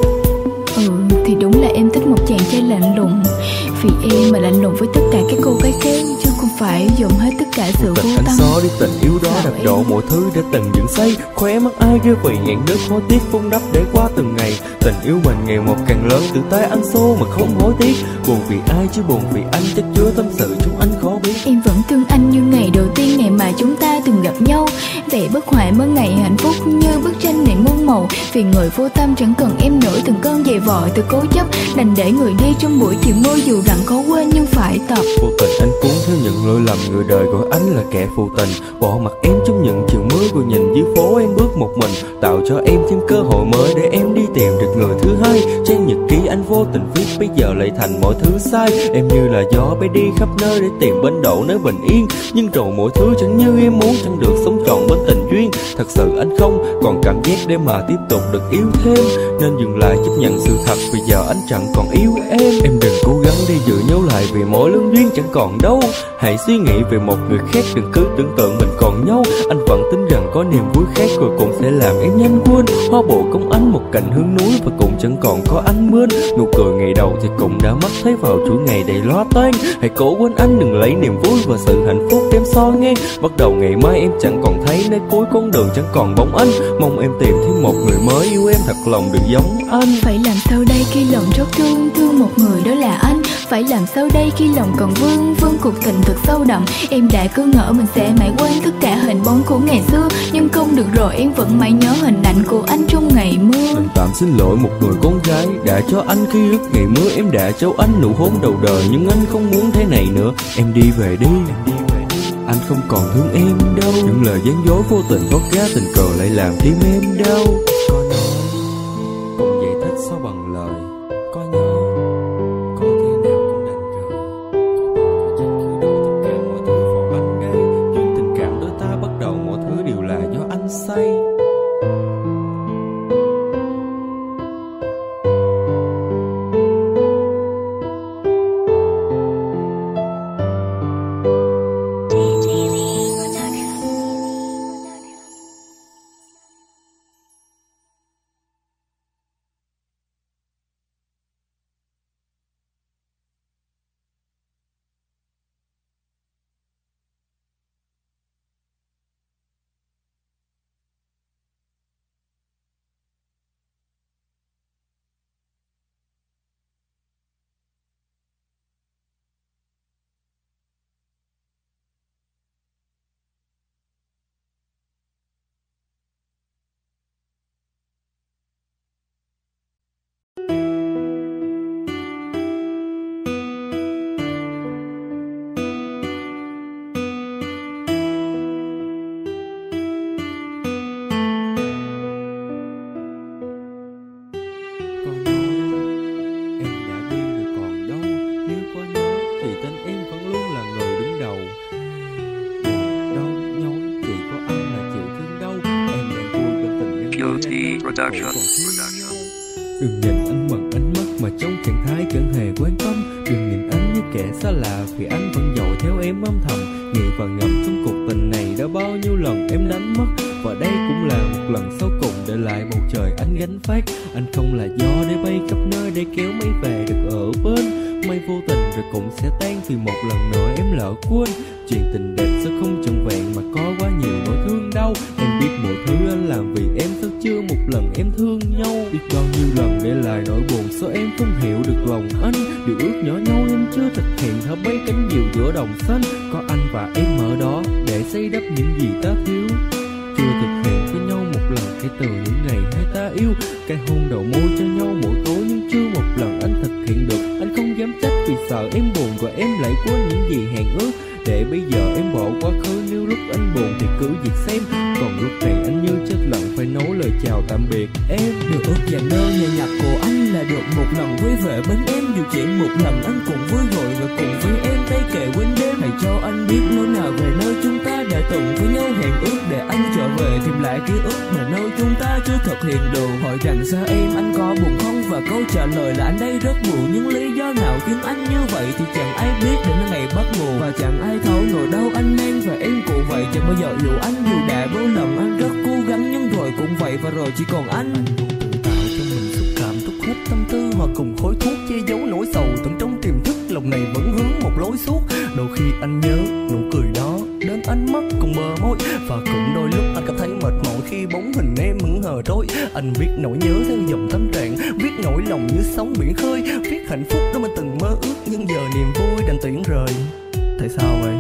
Ừ thì đúng là em thích một chàng trai lạnh lùng. Vì em mà lạnh lùng với tất cả các cô gái khác, chứ không phải dồn hết tất cả sự vô tâm. Anh xóa đi tình yêu đó, đập độ mọi thứ đã từng dựng xây. Khóe mắt ai ghê vị ngàn nước hối tiếc vun đắp để qua từng ngày. Tình yêu mình ngày một càng lớn, từ tay anh xô mà không hối tiếc. Buồn vì ai chứ buồn vì anh, chất chứa tâm sự chúng anh khó biết. Em vẫn thương anh như ngày đầu tiên, ngày mà chúng ta từng gặp nhau. Vẻ bất hoại mơ ngày hạnh phúc như bức tranh này muôn màu. Vì người vô tâm chẳng cần em nổi từng cơn dày vò từ cố chấp. Đành để người đi trong buổi chiều mưa, dù rằng khó quên nhưng phải tập. Vô tình anh cuốn theo những lỗi lầm, người đời gọi anh là kẻ phụ tình. Bỏ mặt em trong những chiều mưa, rồi nhìn dưới phố em bước một mình. Tạo cho em thêm cơ hội mới để em đi tìm được người thứ hai. Trên nhật ký anh vô tình viết bây giờ lại thành mọi thứ sai. Em như là gió bay đi khắp nơi để tìm bến đậu nơi bình yên. Nhưng rồi mọi thứ chẳng như em muốn, chẳng được sống trọn bên tình duyên. Thật sự anh không còn cảm giác để mà tiếp tục được yêu thêm, nên dừng lại chấp nhận sự thật. Vì giờ anh chẳng còn yêu em. Em đừng cố gắng đi giữ nhau lại vì mỗi lương duyên chẳng còn đâu. Hãy suy nghĩ về một người khác, đừng cứ tưởng tượng mình còn nhau. Anh vẫn tin rằng có niềm vui khác rồi cũng sẽ làm em nhanh quên. Hoa bộ công anh một cạnh hướng núi và cũng chẳng còn có ánh mưa. Nụ cười ngày đầu thì cũng đã mất, thấy vào chuỗi ngày đầy lo toan. Hãy cố quên anh, đừng lấy niềm vui và sự hạnh phúc đem so ngang. Bắt đầu ngày mai em chẳng còn thấy nơi cuối con đường chẳng còn bóng anh. Mong em tìm thêm một người mới yêu em thật lòng đừng giống anh. Phải làm sao đây khi lòng rất thương, thương một người đó là anh. Phải làm sao đây khi lòng còn vương, vương cuộc tình thật sâu đậm. Em đã cứ ngỡ mình sẽ mãi quên tất cả hình bóng của ngày xưa, nhưng không được rồi, em vẫn mãi nhớ hình ảnh của anh trong ngày mưa. Anh tạm xin lỗi một người con gái đã cho anh khi ước ngày mưa. Em đã trao anh nụ hôn đầu đời, nhưng anh không muốn thế này nữa. Em đi về đi, anh không còn thương em đâu. Những lời gian dối vô tình có cá tình cờ lại làm tim em đau. Có nói không giải thích sao bằng lời, có nhớ có khi nào cũng đành rời. Có tôi có chắc khi đổ tất cả mọi thứ vào anh đây. Chuyện tình cảm đôi ta bắt đầu mọi thứ đều là do anh say. Đừng nhìn anh bằng ánh mắt mà trong trạng thái chẳng hề quan tâm. Đừng nhìn anh như kẻ xa lạ, vì anh vẫn dội theo em âm thầm. Nghĩ và ngầm trong cuộc tình này đã bao nhiêu lần em đánh mất, và đây cũng là một lần sau cùng để lại bầu trời anh gánh phát. Anh không là gió để bay khắp nơi để kéo mây về được ở bên. Mây vô tình rồi cũng sẽ tan vì một lần nữa em lỡ quên. Chuyện tình đẹp sao không trọn vẹn mà có quá nhiều nỗi thương đau. Em biết mọi thứ anh làm vì em, sao chưa một lần em thương nhau. Biết bao nhiêu lần để lại nỗi buồn, sao em không hiểu được lòng anh. Điều ước nhỏ nhau em chưa thực hiện, thả bay cánh diều giữa đồng xanh. Có anh và em ở đó để xây đắp những gì ta thiếu. Chưa thực hiện với nhau một lần kể từ những ngày hai ta yêu. Cái hôn đầu môi cho nhau mỗi tối, nhưng chưa một lần anh thực hiện được. Anh không dám trách vì sợ em buồn và em lại quên những gì hẹn ước. Để bây giờ em bỏ quá khứ, nếu lúc anh buồn thì cứ việc xem. Còn lúc này anh như chết lặng phải nói lời chào tạm biệt em. Điều ước vàng nơ nhà nhạc của anh là được một lần quay về bên em. Dù chỉ một lần anh cùng vui rồi và cùng với em tay kề quên đêm. Hãy cho anh biết lối nào về nơi chúng ta đã từng với nhau hẹn ước. Để anh trở về tìm lại ký ức mà nơi chúng ta chưa thực hiện được. Hỏi rằng xa em anh có buồn không, và câu trả lời là anh đây rất buồn. Nhưng lý do nào khiến anh như vậy thì chẳng ai biết đến ngày bắt nguồn. Và chẳng ai thấu nỗi đau anh mang, và em cũng vậy. Chẳng bao giờ dù anh dù đã bao lần anh rất cố gắng, nhưng rồi cũng vậy và rồi chỉ còn anh. Anh luôn tự tạo cho mình xúc cảm, trút hết tâm tư hòa cùng khói thuốc, che giấu nỗi sầu tận trong tiềm thức. Lòng này vẫn hướng một lối suốt. Đôi khi anh nhớ nụ cười đó đến ánh mắt cùng bờ môi, và cũng đôi lúc anh cảm thấy mệt mỏi khi bóng hình em hững hờ trôi. Anh viết nỗi nhớ theo dòng tâm trạng, viết nỗi lòng như sóng biển khơi, viết hạnh phúc đó mình từng mơ ước, nhưng giờ niềm vui đành tuyển rời. Tại sao vậy?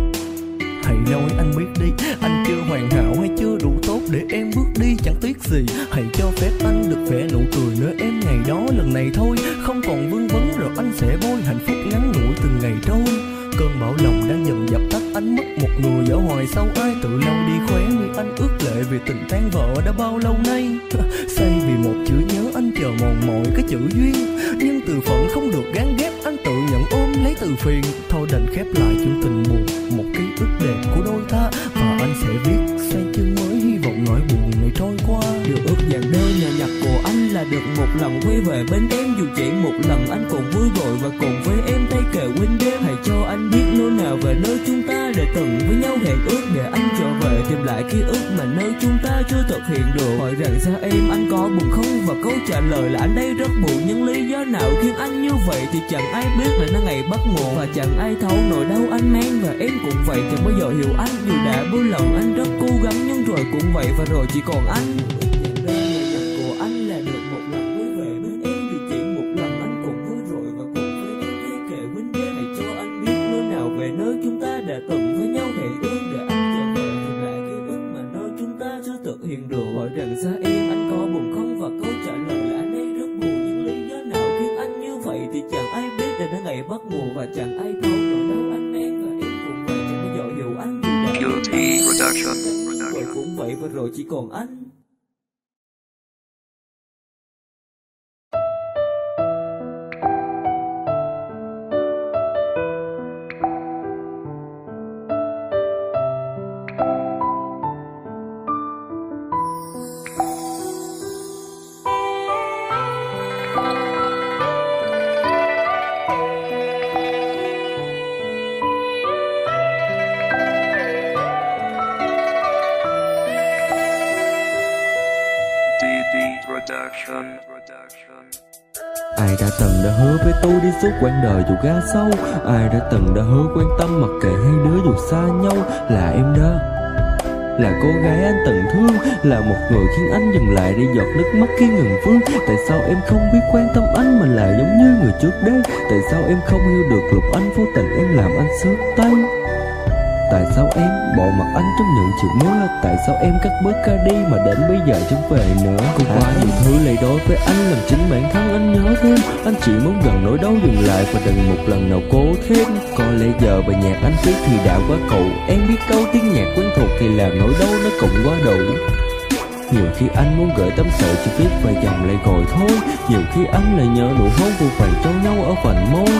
Hãy nói anh biết đi, anh chưa hoàn hảo hay chưa đủ tốt để em bước đi chẳng tiếc gì. Hãy cho phép anh được vẽ nụ cười nơi em ngày đó lần này thôi. Không còn vương vấn rồi anh sẽ bôi hạnh phúc ngắn ngủi từng ngày trôi. Cơn bão lòng đang dần dập tắt, anh mất một người ở hoài sau ai tự lau đi khóe mi. Anh ước lệ vì tình tan vỡ đã bao lâu nay. Say vì một chữ nhớ anh chờ mòn mỏi cái chữ duyên, nhưng từ phận không được gán ghép anh tự nhận ôm lấy từ phiền. Thôi đành khép lại chuyện tình buồn, một ký ức đẹp của đôi ta, và anh sẽ viết sang chương mới hy vọng nỗi buồn này trôi qua. Điều ước vàng nơ nhà nhạc của anh là được một lần quay về bên em. Dù chỉ một lần anh cùng vui rồi và cùng với em tay kề quên đêm. Hãy cho anh biết lối nào về nơi chúng ta đã từng với nhau hẹn ước. Để anh trở về tìm lại ký ức mà nơi chúng ta chưa thực hiện được. Hỏi rằng xa em anh có buồn không, và câu trả lời là anh đây rất buồn. Nhưng lý do nào khiến anh như vậy thì chẳng ai biết là nó ngày bắt nguồn. Và chẳng ai thấu nỗi đau anh mang, và em cũng vậy chẳng bao giờ hiểu anh. Dù đã bao lần anh rất cố gắng, nhưng rồi cũng vậy và rồi chỉ còn anh. Nhận ra lời nhạc của anh là được một lần quay về bên em, dù chỉ một lần anh cùng với rồi và cùng với em thấy kề quên đêm. Hãy cho anh biết nơi nào về nơi chúng ta đã từng với nhau hẹn ước, để anh trở về tìm lại ký ức mà nơi chúng ta chưa thực hiện được. Hỏi rằng xa em anh có buồn không, và câu trả lời là anh ấy rất buồn. Nhưng lý do nào khiến anh như vậy thì chẳng ai biết, để đến ngày bắt nguồn và chẳng ai thấu nỗi đau anh em và em cùng vậy. Chẳng bao giờ hiểu anh dù đã Guilty Production. rồi cũng vậy và rồi chỉ còn anh. Production. Production. Ai đã từng đã hứa với tôi đi suốt quãng đời dù ga sâu, ai đã từng đã hứa quan tâm mặc kệ hai đứa dù xa nhau. Là em đó, là cô gái anh từng thương, là một người khiến anh dừng lại để giọt nước mắt khi ngừng vương. Tại sao em không biết quan tâm anh mà lại giống như người trước đây? Tại sao em không hiểu được lúc anh vô tình em làm anh xước tay? Tại sao em bỏ mặt anh trong những chuyện mưa? Tại sao em cắt bớt ca đi mà đến bây giờ chẳng về nữa? Có quá nhiều thứ lại đối với anh làm chính bản thân anh nhớ thêm. Anh chỉ muốn gần nỗi đau dừng lại và đừng một lần nào cố thêm. Có lẽ giờ bài nhạc anh viết thì đã quá cũ. Em biết đâu tiếng nhạc quen thuộc thì làm nỗi đau nó cũng quá đủ. Nhiều khi anh muốn gửi tâm sự chỉ viết vài dòng lại rồi thôi. Nhiều khi anh lại nhớ nụ hôn vô vàng trao nhau ở vành môi.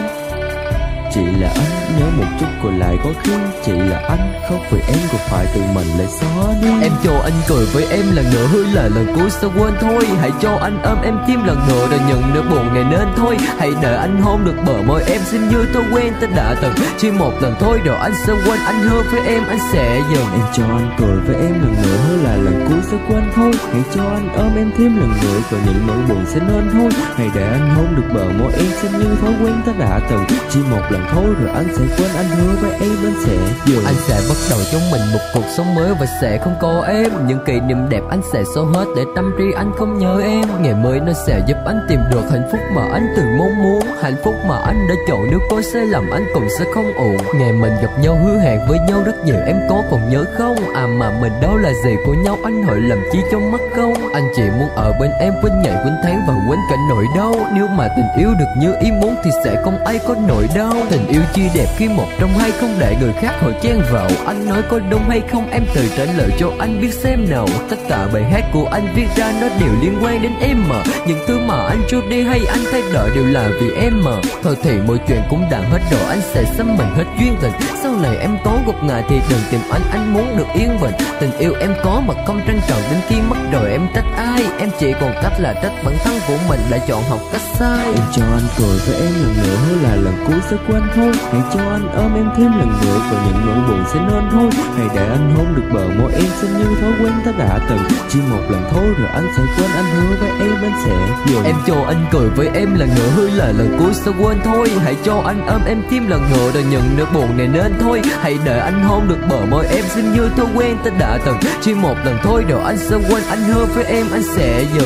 Chỉ là anh nhớ một chút rồi lại có khi chỉ là anh khóc vì em còn phải tự mình lại xóa đi. Em cho anh cười với em lần nữa, hứa là lần cuối sẽ quên thôi. Hãy cho anh ôm em tim lần nữa để nhận nỗi buồn ngày nên thôi. Hãy để anh hôn được bờ môi em xem như thói quen ta đã từng. Chỉ một lần thôi rồi anh sẽ quên, anh hứa với em anh sẽ dừng. Em cho anh cười với em lần nữa, hứa là lần cuối sẽ quên thôi. Hãy cho anh ôm em thêm lần nữa và những nỗi buồn sẽ nên thôi. Hãy để anh hôn được bờ môi em xem như thói quen ta đã từng. Chỉ một lần thôi rồi anh sẽ quên, anh hứa với em anh sẽ dừng. Anh sẽ bắt đầu cho mình một cuộc sống mới và sẽ không có em. Những kỷ niệm đẹp anh sẽ xóa hết để tâm trí anh không nhớ em. Ngày mới nó sẽ giúp anh tìm được hạnh phúc mà anh từng mong muốn. Hạnh phúc mà anh đã chọn, nếu có sai lầm anh cũng sẽ không ổn. Ngày mình gặp nhau hứa hẹn với nhau rất nhiều, em có còn nhớ không? À mà mình đâu là gì của nhau, anh hỏi làm chi trong mắt không? Anh chỉ muốn ở bên em quên ngày quên tháng và quên cả nỗi đau. Nếu mà tình yêu được như ý muốn thì sẽ không ai có nỗi đau. Tình yêu chi đẹp khi một trong hai không để người khác họ chen vào. Anh nói có đúng hay không, em tự trả lời cho anh biết xem nào. Tất cả bài hát của anh viết ra nó đều liên quan đến em mà. Những thứ mà anh chưa đi hay anh thay đổi đều là vì em mà. Thôi thì mọi chuyện cũng đã hết rồi, anh sẽ xăm mình hết duyên tình. Sau này em có gặp ngại thì đừng tìm anh, anh muốn được yên bình. Tình yêu em có mà không trân trọng, đến khi mất rồi em trách ai? Em chỉ còn cách là trách bản thân của mình đã chọn học cách sai. Em cho anh cười với em lần nữa, hứa là lần cuối sẽ quên thôi. Hãy cho anh ôm em thêm lần nữa và những nỗi buồn sẽ nên thôi. Hãy để anh hôn được bờ môi em xem như thói quen ta đã từng. Chỉ một lần thôi rồi anh sẽ quên, anh hứa với em anh sẽ dừng. Em cho anh cười với em lần nữa, hứa là lần cuối sẽ quên thôi. Hãy cho anh ôm em thêm lần nữa để nhận nỗi buồn này nên thôi. Hãy để anh hôn được bờ môi em xem như thói quen ta đã từng. Chỉ một lần thôi rồi anh sẽ quên, anh hứa với em anh sẽ dừng.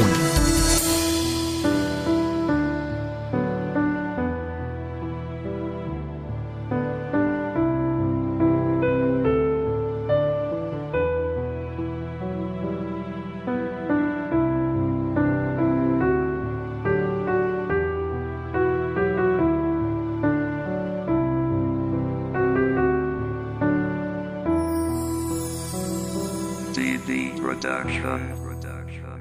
D D Production. Production.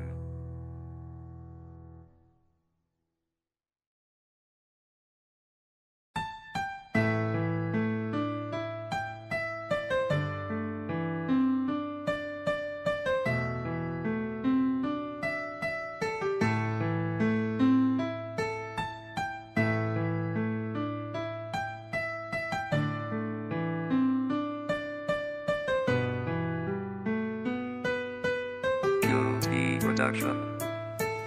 Guilty Production.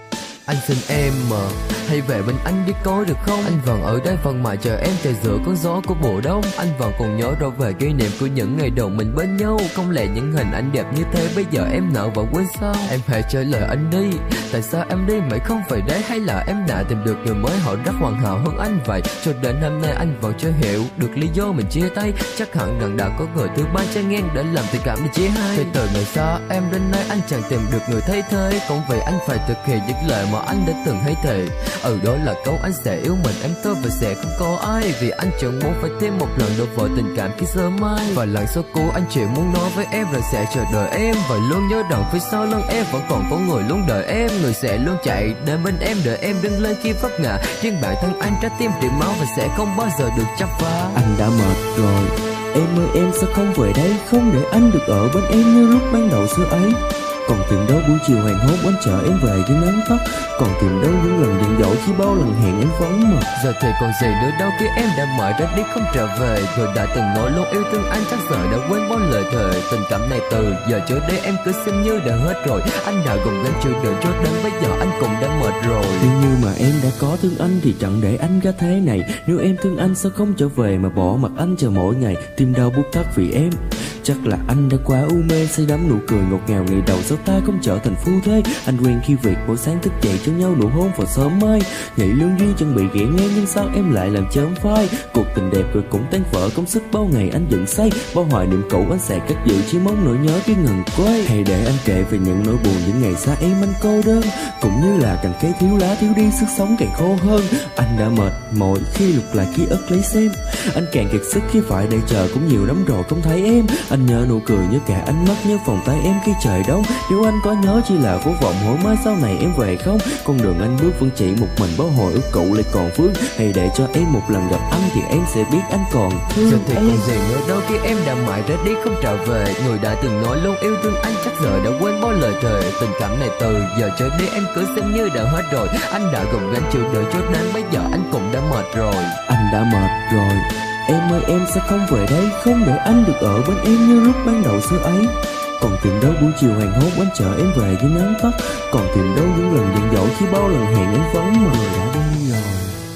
Anh xin em mà hãy về bên anh đi coi được không? Anh vẫn ở đây phần mà chờ em trời giữa con gió của mùa đông. Anh vẫn còn nhớ rõ về kỷ niệm của những ngày đầu mình bên nhau. Không lẽ những hình ảnh đẹp như thế bây giờ em nỡ và quên sao? Em hãy trả lời anh đi, tại sao em đi mãi không về đấy? Hay là em đã tìm được người mới họ rất hoàn hảo hơn anh vậy? Cho đến hôm nay anh vẫn chưa hiểu được lý do mình chia tay. Chắc hẳn rằng đã có người thứ ba chân ngang để làm tình cảm để chia hai. Thì từ ngày xa em đến nay anh chẳng tìm được người thay thế. Cũng vậy anh phải thực hiện những lời mà anh đã từng hay thề. Ở đó là câu anh sẽ yêu mình em thôi và sẽ không có ai. Vì anh chẳng muốn phải thêm một lần nữa vội tình cảm khi sớm mai. Và lần sau cô anh chỉ muốn nói với em rằng sẽ chờ đợi em. Và luôn nhớ rằng phía sau lưng em vẫn còn có người luôn đợi em. Người sẽ luôn chạy đến bên em đợi em đứng lên khi vấp ngã. Riêng bản thân anh trái tim rỉ máu và sẽ không bao giờ được chắp vá. Anh đã mệt rồi, em ơi em sao không về đây? Không để anh được ở bên em như lúc ban đầu xưa ấy. Còn tìm đâu buổi chiều hoàng hôn anh chờ em về dưới nắng tắt. Còn tìm đâu những lần giận dỗi khi bao lần hẹn em vắng mặt. Giờ thì còn gì nữa đâu khi em đã mỏi ra đi không trở về. Người đã từng nói luôn yêu thương anh chắc giờ đã quên bao lời thề. Tình cảm này từ giờ trở đi em cứ xem như đã hết rồi. Anh đã gồng gánh chịu đựng cho đến bây giờ anh cũng đã mệt rồi. Nếu như mà em đã có thương anh thì chẳng để anh ra thế này. Nếu em thương anh sao không trở về mà bỏ mặt anh chờ mỗi ngày. Tim đau buốt thắt vì em. Chắc là anh đã quá u mê say đắm nụ cười ngọt ngào ngày đầu sao ta không trở thành phu thế. Anh quen khi việc mỗi sáng thức dậy cho nhau nụ hôn vào sớm mai. Ngày lương duyên chuẩn bị ghẻ ngang nhưng sao em lại làm chớm phai. Cuộc tình đẹp rồi cũng tan vỡ công sức bao ngày anh giận say. Bao hoài niệm cũ anh sẽ cất giữ chỉ mong nỗi nhớ khi ngừng quay. Hay để anh kể về những nỗi buồn những ngày xa em anh cô đơn. Cũng như là cành cây thiếu lá thiếu đi sức sống càng khô hơn. Anh đã mệt mỏi khi lục lại ký ức lấy xem. Anh càng kiệt sức khi phải đợi chờ cũng nhiều lắm rồi không thấy em. Anh nhớ nụ cười nhớ cả ánh mắt nhớ vòng tay em khi trời đông. Nếu anh có nhớ chỉ là vô vọng hỏi mai sau này em về không. Con đường anh bước vẫn chỉ một mình bao hồi ước cũ lại còn vương. Hay để cho em một lần gặp anh thì em sẽ biết anh còn thương giờ thì em. còn gì nữa đâu khi em đã mãi ra đi không trở về. Người đã từng nói luôn yêu thương anh chắc giờ đã quên bao lời thề. Tình cảm này từ giờ trở đi em cứ xem như đã hết rồi. Anh đã gồng gánh chịu đựng cho đến bây giờ anh cũng đã mệt rồi. Anh đã mệt rồi, em ơi em sẽ không về đây. Không để anh được ở bên em như lúc ban đầu xưa ấy. Còn tìm đâu buổi chiều hoàng hôn anh chờ em về dưới nắng tắt. Còn tìm đâu những lần giận dỗi khi bao lần hẹn em vắng mà người đã đi rồi.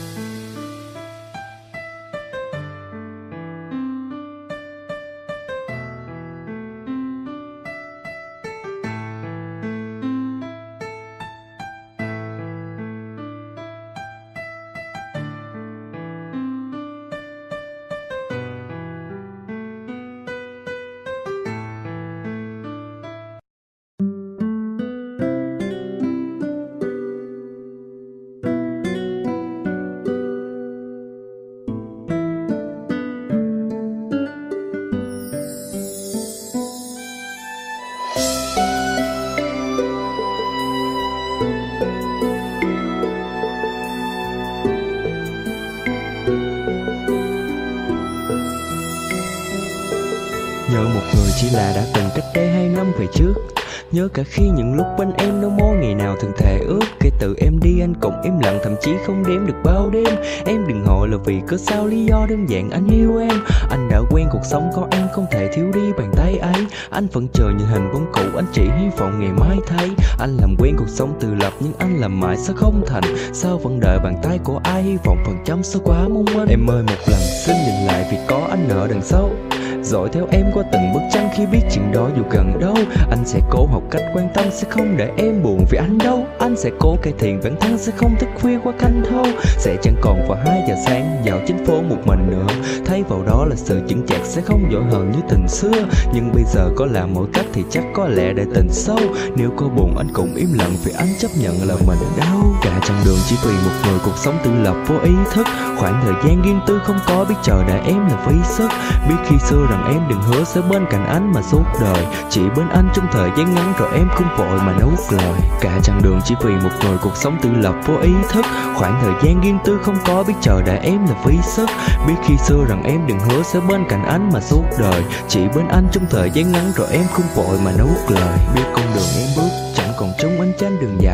Nhớ một người chỉ là đã từng cách đây hai năm về trước. Nhớ cả khi những lúc bên em đâu mơ ngày nào thường thề ước. Kể từ em đi anh cũng im lặng thậm chí không đếm được bao đêm. Em đừng hỏi là vì cớ sao lý do đơn giản anh yêu em. Anh đã quen cuộc sống có em không thể thiếu đi bàn tay ấy. Anh vẫn chờ nhìn hình bóng cũ anh chỉ hy vọng ngày mai thấy. Anh làm quen cuộc sống tự lập nhưng anh làm mãi sao không thành. Sao vẫn đợi bàn tay của ai hy vọng phần trăm sao quá mong manh. Em ơi một lần xin nhìn lại vì có anh ở đằng sau. Dõi theo em qua từng bước chân khi biết chuyện đó dù gần đâu. Anh sẽ cố học cách quan tâm sẽ không để em buồn vì anh đâu. Anh sẽ cố cải thiện bản thân sẽ không thức khuya qua canh thâu. Sẽ chẳng còn vào hai giờ sáng dạo chính phố một mình nữa. Thay vào đó là sự chững chạc sẽ không dội hờn như tình xưa. Nhưng bây giờ có làm mọi cách thì chắc có lẽ để tình sâu. Nếu có buồn anh cũng im lặng vì anh chấp nhận là mình đau. Cả chặng đường chỉ vì một người cuộc sống tự lập vô ý thức. Khoảng thời gian riêng tư không có biết chờ đợi em là phí sức. Biết khi xưa rằng em đừng hứa sẽ bên cạnh anh mà suốt đời. Chỉ bên anh trong thời gian ngắn rồi em không vội mà nấu lời. Cả chặng đường chỉ vì một người cuộc sống tự lập vô ý thức. Khoảng thời gian riêng tư không có biết chờ đợi em là phí sức. Biết khi xưa rằng em đừng hứa sẽ bên cạnh anh mà suốt đời. Chỉ bên anh trong thời gian ngắn rồi em không vội mà nấu lời. Biết con đường em bước chẳng còn trống ánh chánh đường dài.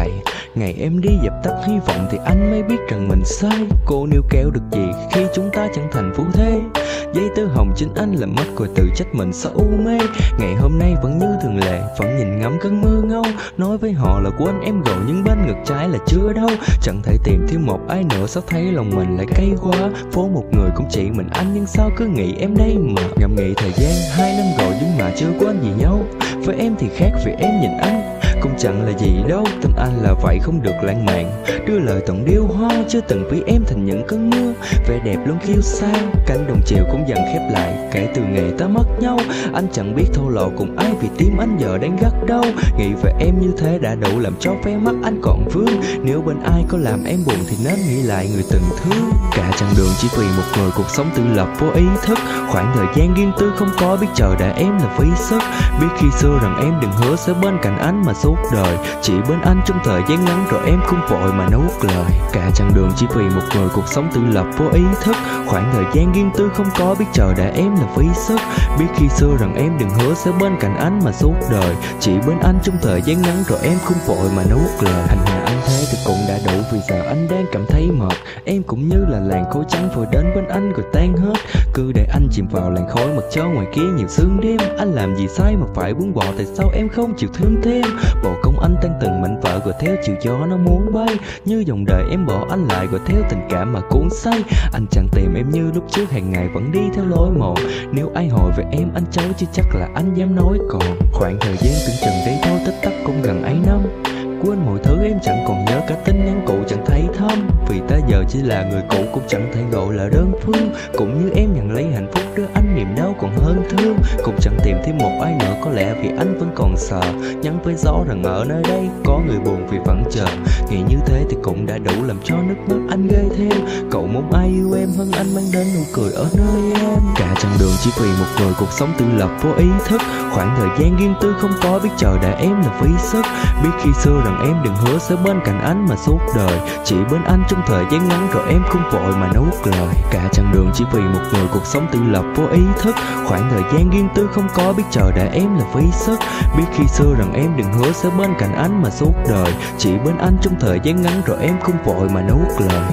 Ngày em đi dập tắt hy vọng thì anh mới biết rằng mình sai. Cô níu kéo được gì khi chúng ta chẳng thành phu thê. Giấy tơ hồng chính anh làm mất rồi tự trách mình sao u mê. Ngày hôm nay vẫn như thường lệ, vẫn nhìn ngắm cơn mưa ngâu. Nói với họ là quên em rồi nhưng bên ngược trái là chưa đâu. Chẳng thể tìm thêm một ai nữa, sao thấy lòng mình lại cay quá. Phố một người cũng chỉ mình anh nhưng sao cứ nghĩ em đây mà. Ngẫm nghĩ thời gian hai năm rồi nhưng mà chưa quên gì nhau. Với em thì khác vì em nhìn anh cũng chẳng là gì đâu. Tin anh là vậy không được lãng mạn, đưa lời tặng điêu hoa chưa từng vì em thành những cơn mưa. Vẻ đẹp luôn kiêu sa, cánh đồng chiều cũng dần khép lại. Kể từ ngày ta mất nhau, anh chẳng biết thổ lộ cùng ai vì tim anh giờ đang gắt đau. Nghĩ về em như thế đã đủ làm cho vé mắt anh còn vương. Nếu bên ai có làm em buồn thì nên nghĩ lại người từng thương. Cả chặng đường chỉ vì một người, cuộc sống tự lập vô ý thức. Khoảng thời gian riêng tư không có biết chờ đợi em là phí sức. Biết khi xưa rằng em đừng hứa sẽ bên cạnh anh mà suốt đời. Chỉ bên anh trong thời gian ngắn rồi em không vội mà nuốt lời. Cả chặng đường chỉ vì một người, cuộc sống tự lập vô ý thức. Khoảng thời gian riêng tư không có biết chờ đợi em là phí sức. Biết khi xưa rằng em đừng hứa sẽ bên cạnh anh mà suốt đời. Chỉ bên anh trong thời gian ngắn rồi em không vội mà nuốt lời. Hành hạ anh thế thì cũng đã đủ vì giờ anh đang cảm thấy mệt. Em cũng như là làn khói trắng vừa đến bên anh rồi tan hết. Cứ để anh chìm vào làn khói mặt trời ngoài kia nhiều sương đêm. Anh làm gì sai mà phải buông bỏ, tại sao em không chịu thương thêm. Bộ công anh tan từng mảnh vỡ rồi theo chiều gió nó muốn bay. Như dòng đời em bỏ anh lại rồi theo tình cảm mà cuốn say. Anh chẳng tìm em như lúc trước, hàng ngày vẫn đi theo lối mòn. Nếu ai hỏi về em anh cháu chứ chắc là anh dám nói còn. Khoảng thời gian tưởng chừng đây thôi tích tắc cũng gần ấy năm. Quên mọi thứ em chẳng còn nhớ, cả tin nhắn cũ chẳng thấy thâm. Vì ta giờ chỉ là người cũ cũng chẳng thể gọi là đơn phương. Cũng như em nhận lấy hạnh phúc đưa anh niềm đau còn hơn thương. Cũng chẳng tìm thêm một ai nữa, có lẽ vì anh vẫn còn sợ. Nhắn với gió rằng ở nơi đây có người buồn vì vẫn chờ. Nghĩ như thế thì cũng đã đủ làm cho nước mắt anh gây thêm. Cậu muốn ai yêu em hơn anh mang đến nụ cười ở nơi em. Cả chặng đường chỉ vì một người, cuộc sống tự lập vô ý thức. Khoảng thời gian riêng tư không có biết chờ đợi em là phí sức. Biết khi xưa rằng em đừng hứa sẽ bên cạnh anh mà suốt đời. Chỉ bên anh trong thời gian ngắn rồi em không vội mà nuốt lời. Cả chặng đường chỉ vì một người, cuộc sống tự lập vô ý thức. Khoảng thời gian riêng tư không có biết chờ đợi em là phí sức. Biết khi xưa rằng em đừng hứa sẽ bên cạnh anh mà suốt đời. Chỉ bên anh trong thời gian ngắn rồi em không vội mà nuốt lời.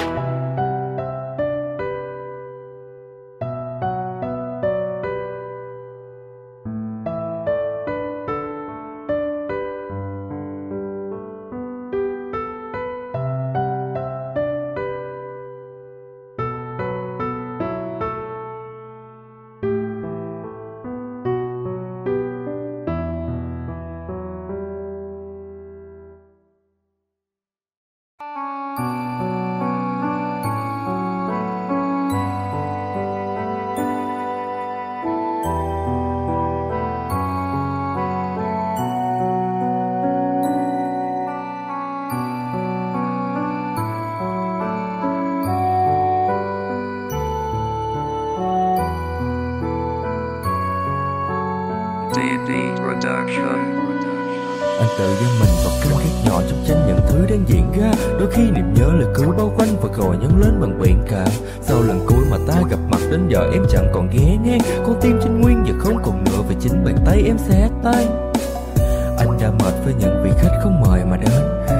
Anh tự giam mình vào cơn ghét nhỏ trong tranh những thứ đang diễn ra. Đôi khi niềm nhớ lại cứ bao quanh và rồi nhấn lên bằng biển cả. Sau lần cuối mà ta gặp mặt đến giờ em chẳng còn ghé ngang. Con tim trên nguyên giờ không còn nữa vì chính bàn tay em xé tay. Anh đã mệt với những vị khách không mời mà đến.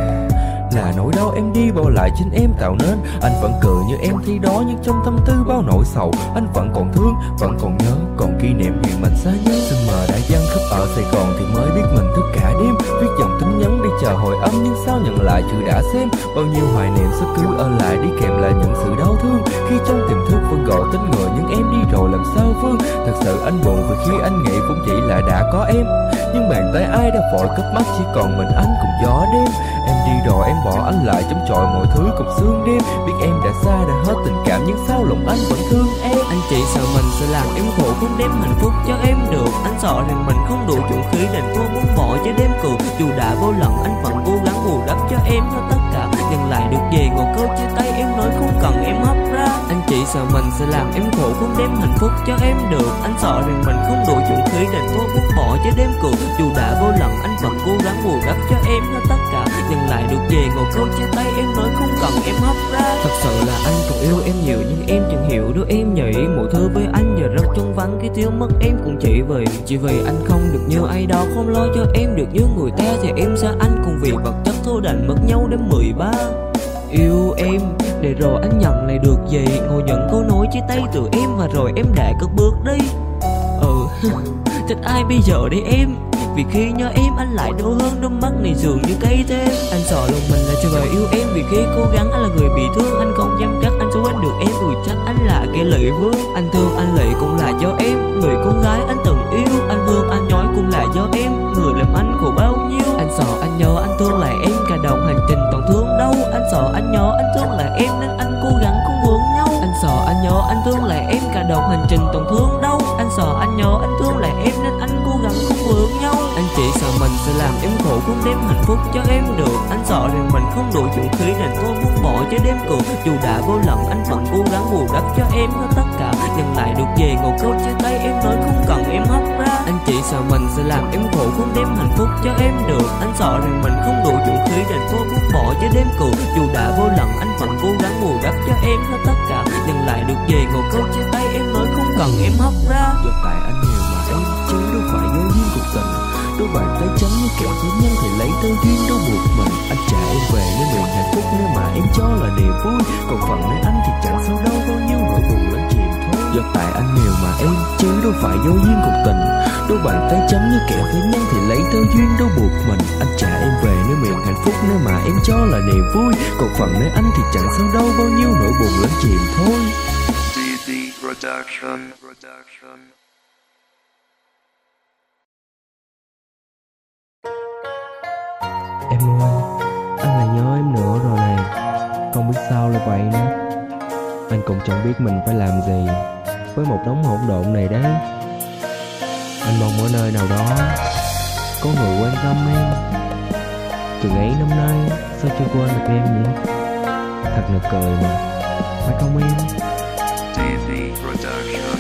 Là nỗi đau em đi bỏ lại chính em tạo nên. Anh vẫn cười như em khi đó nhưng trong tâm tư bao nỗi sầu. Anh vẫn còn thương, vẫn còn nhớ, còn kỷ niệm huyền mình xa nhớ. Sương mờ đã giăng khắp ở Sài Gòn thì mới biết mình thức cả đêm. Viết dòng tin nhắn đi chờ hồi âm nhưng sao nhận lại chưa đã xem. Bao nhiêu hoài niệm sẽ cứ ở lại đi kèm lại những sự đau thương. Khi trong tiềm thức vẫn gọi tên người nhưng em đi rồi làm sao vương. Thật sự anh buồn vì khi anh nghĩ cũng chỉ là đã có em. Nhưng bàn tay ai đã vội cướp mắt chỉ còn mình anh cùng gió đêm. Em đi rồi em bỏ anh lại chống chọi mọi thứ cùng sương đêm. Biết em đã xa đã hết tình cảm nhưng sao lòng anh vẫn thương em. Anh chỉ sợ mình sẽ làm em khổ không đem hạnh phúc cho em được. Anh sợ rằng mình không đủ dũng khí nên thôi muốn bỏ cho đêm cười. Dù đã vô lần anh vẫn cố gắng bù đắp cho em hết tất cả. Nhưng lại được về ngồi câu chia tay em nói không cần em hấp ra. Anh chỉ sợ mình sẽ làm em khổ không đem hạnh phúc cho em được. Anh sợ rằng mình không đủ dũng khí nên thôi muốn bỏ cho đêm cười. Dù đã vô lần anh vẫn cố gắng bù đắp cho em hết tất cả. Nhưng lại được về ngồi câu chia tay em nói không cần em hấp ra. Thật sự là anh còn yêu em nhiều nhưng em chẳng hiểu đứa em nhỉ. Mọi thứ với anh giờ rất trống vắng, khi thiếu mất em cũng chỉ vì chỉ vì anh không được như ai đó, không lo cho em được như người ta thì em xa anh, cùng vì vật chất thôi đành mất nhau đến mười ba. Yêu em để rồi anh nhận lại được gì, ngồi nhận câu nói chia tay từ em và rồi em đã cất bước đi. Ừ trách ai bây giờ đây em, vì khi nhớ em anh lại đau hơn, đôi mắt này dường như cay thêm. Anh sợ lòng mình là chưa bao yêu em, vì khi cố gắng anh là người bị thương, anh không dám chắc anh sẽ quên được em, vì chắc anh là kẻ lệ vương. Anh thương anh lệ cũng là do em, người con gái anh từng yêu, anh vương anh nhói cũng là do em, người làm anh khổ bao nhiêu. Anh sợ anh nhớ anh thương là em, cả đầu hành trình toàn thương đâu. Anh sợ anh nhớ anh thương là em nên anh cố gắng không vướng nhau. Anh sợ anh nhớ anh thương là em, cả đầu hành trình toàn thương đâu. Anh sợ anh nhớ anh thương là em nên anh cố gắng không vướng nhau. Anh chỉ sợ mình sẽ làm em khổ, không đem hạnh phúc cho em được. Anh sợ rằng mình không đủ dũng khí nên thôi buông bỏ cho đêm cuộc. Dù đã vô lần anh vẫn cố gắng bù đắp cho em hết tất cả, nhận lại được về ngồi câu chia tay em nói không cần em hất ra. Anh chỉ sợ mình sẽ làm em khổ, không đem hạnh phúc cho em được. Anh sợ rằng mình không đủ dũng khí nên thôi buông bỏ cho đêm cuộc. Dù đã vô lần anh vẫn cố gắng bù đắp cho em hết tất cả, nhận lại được về ngồi câu chia tay em nói không cần em hất ra. Do tại anh nhiều mà em chứ đâu phải vô duyên cuộc tình, đôi bàn tay trắng như kẻ với nhân thì lấy tơ duyên đâu buộc mình. Anh trả em về nơi miền hạnh phúc nơi mà em cho là niềm vui, còn phần nơi anh thì chẳng sao đâu bao nhiêu nỗi buồn lẫn chìm thôi. Do tại anh nhiều mà em chứ đâu phải vô duyên cuộc tình, đôi bàn tay trắng như kẻ với nhân thì lấy tơ duyên đâu buộc mình. Anh trả em về nơi miền hạnh phúc nơi mà em cho là niềm vui, còn phần nơi anh thì chẳng sao đâu bao nhiêu nỗi buồn lẫn chìm thôi. D D Production. Production. Em ơi, anh lại nhớ em nữa rồi này. Không biết sao là vậy nữa. Anh cũng chẳng biết mình phải làm gì với một đống hỗn độn này đấy. Anh mong ở nơi nào đó có người quan tâm em. Chừng ấy năm nay sao chưa quên được em nhỉ? Thật nực cười mà, phải không em? D D Production.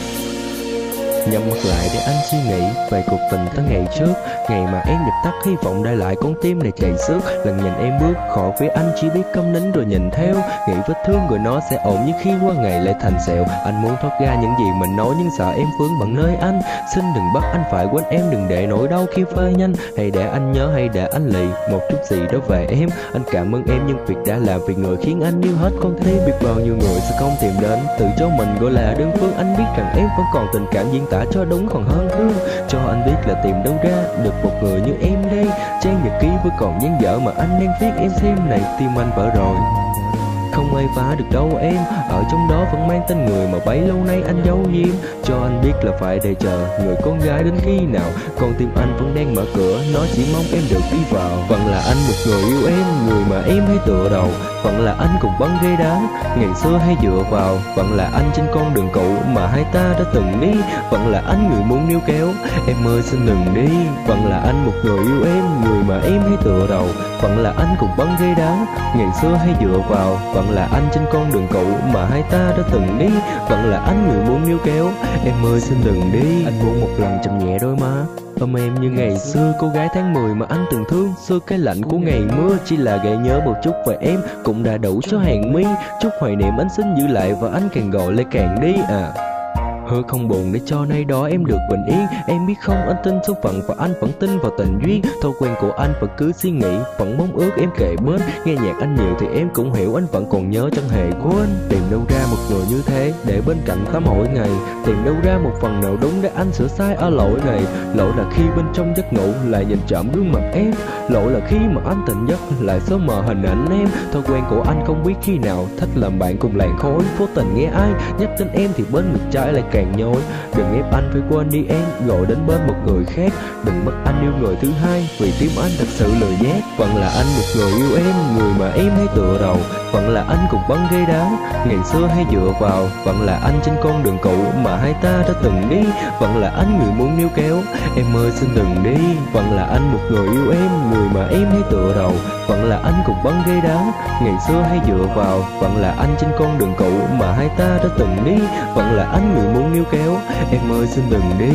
Nhắm mắt lại để anh suy nghĩ về cuộc tình tới ngày trước, ngày mà em dập tắt hy vọng để lại con tim này chạy xước. Lần nhìn em bước khỏi phía anh chỉ biết câm nín rồi nhìn theo, nghĩ vết thương của nó sẽ ổn nhưng khi qua ngày lại thành sẹo. Anh muốn thoát ra những gì mình nói nhưng sợ em vướng bận nơi anh. Xin đừng bắt anh phải quên em, đừng để nỗi đau khi phơi nhanh. Hãy để anh nhớ, hãy để anh lì một chút gì đó về em. Anh cảm ơn em nhưng việc đã làm vì người khiến anh yêu hết con tim. Biết bao nhiêu người sẽ không tìm đến, tự cho mình gọi là đơn phương. Anh biết rằng em vẫn còn tình cảm diễn tả cho đúng còn hơn thương. Cho anh biết là tìm đâu ra được một người như em đây. Trang nhật ký vẫn còn dang dở mà anh đang viết em xem này, tim anh vỡ rồi. Không ai phá được đâu em, ở trong đó vẫn mang tên người mà bấy lâu nay anh giấu giếm. Cho anh biết là phải để chờ người con gái đến khi nào, con tim anh vẫn đang mở cửa, nó chỉ mong em được đi vào. Vẫn là anh một người yêu em, người mà em hay tựa đầu. Vẫn là anh cùng băng ghế đá, ngày xưa hay dựa vào. Vẫn là anh trên con đường cũ mà hai ta đã từng đi. Vẫn là anh người muốn níu kéo, em ơi xin đừng đi. Vẫn là anh một người yêu em, người mà em hay tựa đầu. Vẫn là anh cùng băng ghế đá, ngày xưa hay dựa vào. Vẫn là anh trên con đường cũ mà hai ta đã từng đi. Vẫn là anh người muốn níu kéo, em ơi xin đừng đi. Anh muốn một lần chậm nhẹ đôi má, ôm em như ngày xưa, cô gái tháng mười mà anh từng thương. Xưa cái lạnh của ngày mưa chỉ là gợi nhớ một chút về em cũng đã đủ cho hàng mi. Chút hoài niệm anh xin giữ lại và anh càng gọi lại càng đi à. Hứa không buồn để cho nay đó em được bình yên. Em biết không, anh tin số phận và anh vẫn tin vào tình duyên. Thói quen của anh vẫn cứ suy nghĩ, vẫn mong ước em kề bên. Nghe nhạc anh nhiều thì em cũng hiểu anh vẫn còn nhớ chẳng hề quên. Tìm đâu ra một người như thế để bên cạnh ta mỗi ngày. Tìm đâu ra một phần nào đúng để anh sửa sai ở lỗi này. Lỗi là khi bên trong giấc ngủ lại nhìn trộm gương mặt em. Lỗi là khi mà anh tỉnh giấc lại sớm mờ hình ảnh em. Thói quen của anh không biết khi nào thích làm bạn cùng làng khói. Vô tình nghe ai nhắc tên em thì bên ngực trái lại càng nhói. Đừng ép anh phải quên đi em, gọi đến bên một người khác. Đừng bắt anh yêu người thứ hai, vì tim anh thật sự lười nhát. Vẫn là anh một người yêu em, người mà em hay tựa đầu. Vẫn là anh cùng băng ghế đá, ngày xưa hay dựa vào. Vẫn là anh trên con đường cũ mà hai ta đã từng đi. Vẫn là anh người muốn níu kéo, em ơi xin đừng đi. Vẫn là anh một người yêu em, người mà em hay tựa đầu. Vẫn là anh cùng băng ghế đá, ngày xưa hay dựa vào. Vẫn là anh trên con đường cũ mà hai ta đã từng đi. Vẫn là anh người muốn níu kéo, em ơi xin đừng đi.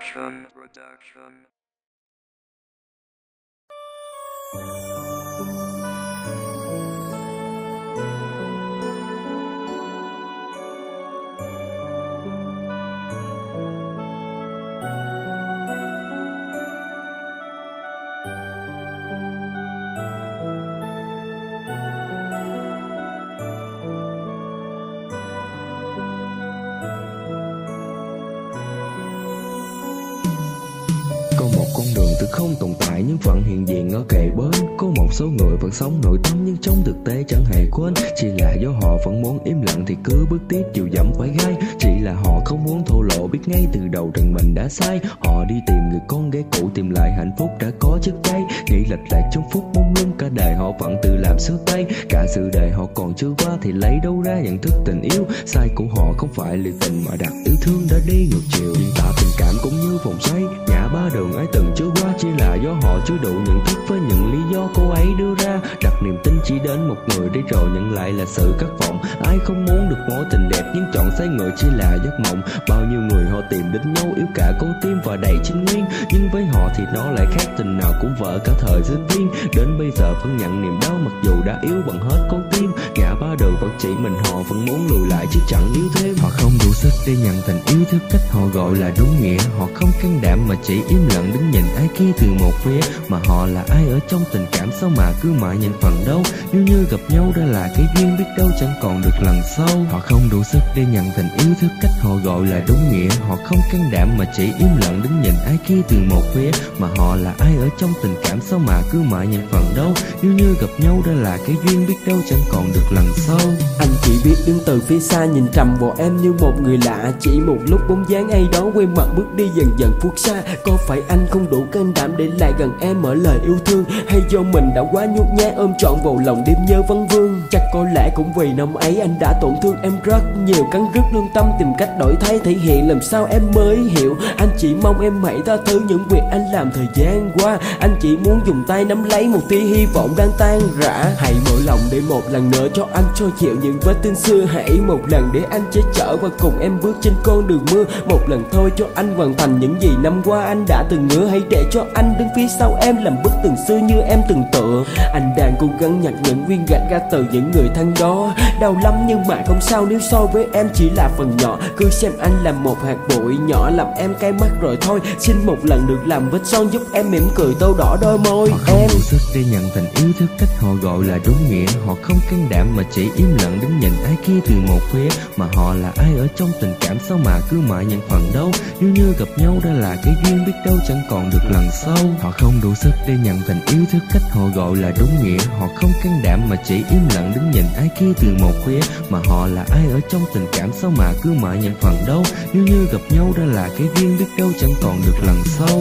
Production. Production. Có một con đường từ không tồn tại nhưng vẫn hiện diện ở kề bên. Có một số người vẫn sống nội tâm nhưng trong thực tế chẳng hề quên. Chỉ là do họ vẫn muốn im lặng thì cứ bước tiếp chiều dẫm phải gai. Chỉ là họ không muốn thổ lộ, biết ngay từ đầu rằng mình đã sai. Họ đi tìm người con gái cũ, tìm lại hạnh phúc đã có trước đây. Nghĩ lệch lạc trong phút mông lung, cả đời họ vẫn tự làm sơ tay. Cả sự đời họ còn chưa qua thì lấy đâu ra nhận thức tình yêu. Sai của họ không phải liều tình mà đặt yêu thương đã đi ngược chiều. Diễn tả tình cảm cũng như vòng xoay, ngã ba đường ấy từng chưa qua. Chỉ là do họ chưa đủ nhận thức với những lý do cô ấy đưa ra. Đặt niềm tin chỉ đến một người để rồi nhận lại là sự thất vọng. Ai không muốn được mối tình đẹp nhưng chọn sai người chỉ là giấc mộng. Bao nhiêu người họ tìm đến nhau yêu cả con tim và đầy trinh nguyên, nhưng với họ thì nó lại khác, tình nào cũng vỡ cả thời sinh viên. Đến bây giờ vẫn nhận niềm đau mặc dù đã yếu bằng hết con tim. Ngã ba đường vẫn chỉ mình họ vẫn muốn lùi lại chứ chẳng yếu thêm. Họ không đủ sức để nhận tình yêu theo cách họ gọi là đúng nghĩa. Họ không can đảm mà chỉ im lặng đứng nhìn ai kia từ một phía. Mà họ là ai ở trong tình cảm sao mà cứ mãi nhận phần đâu. Nếu như gặp nhau đã là cái duyên, biết đâu chẳng còn được lần sau. Họ không đủ sức để nhận tình yêu theo cách họ gọi là đúng nghĩa. Họ không can đảm mà chỉ im lặng đứng nhìn ai kia từ một phía. Mà họ là ai ở trong tình cảm sao mà cứ mãi nhận phần đâu. Nếu như gặp nhau đã là cái duyên, biết đâu chẳng còn được lần sau. Anh chỉ biết đứng từ phía xa nhìn trầm vào em như một người lạ. Chỉ một lúc bóng dáng ai đó quen mặt bước đi dần dần phút xa. Có phải anh không đủ can đảm để lại gần em mở lời yêu thương, hay do mình đã quá nhút nhát ôm trọn vào lòng đêm nhớ vấn vương? Chắc có lẽ cũng vì năm ấy anh đã tổn thương em rất nhiều, cắn rứt lương tâm tìm cách đổi thay thể hiện làm sao em mới hiểu. Anh chỉ mong em hãy tha thứ những việc anh làm thời gian qua. Anh chỉ muốn dùng tay nắm lấy một tia hy vọng đang tan rã. Hãy mở lòng để một lần nữa cho anh cho dịu những vết thương xưa. Hãy một lần để anh che chở và cùng em bước trên con đường mưa. Một lần thôi cho anh hoàn thành những gì năm qua anh đã từng hứa. Hãy để cho anh đứng phía sau em làm bức tường xưa như em từng tựa. Anh đang cố gắng nhặt những viên gạch ra từ những người thân đó. Đau lắm nhưng mà không sao nếu so với em chỉ là phần nhỏ. Cứ xem anh là một hạt bụi nhỏ làm em cay mắt rồi thôi. Xin một lần được làm vết son giúp em mỉm cười tô đỏ đôi môi. Họ không em đủ sức để nhận tình yêu theo cách họ gọi là đúng nghĩa. Họ không can đảm mà chỉ im lặng đứng nhìn ai kia từ một phía. Mà họ là ai ở trong tình cảm sao mà cứ mãi nhận phần đâu. Nếu như gặp nhau đã là cái duyên, biết đâu chẳng còn được lần sau. Họ không đủ sức để nhận tình yêu theo cách họ gọi là đúng nghĩa. Họ không can đảm mà chỉ im lặng đứng nhìn ai kia từ một phía. Mà họ là ai ở trong tình cảm sao mà cứ mãi nhận phần đâu. Nếu như gặp nhau đã là cái duyên, biết đâu chẳng còn được lần sau.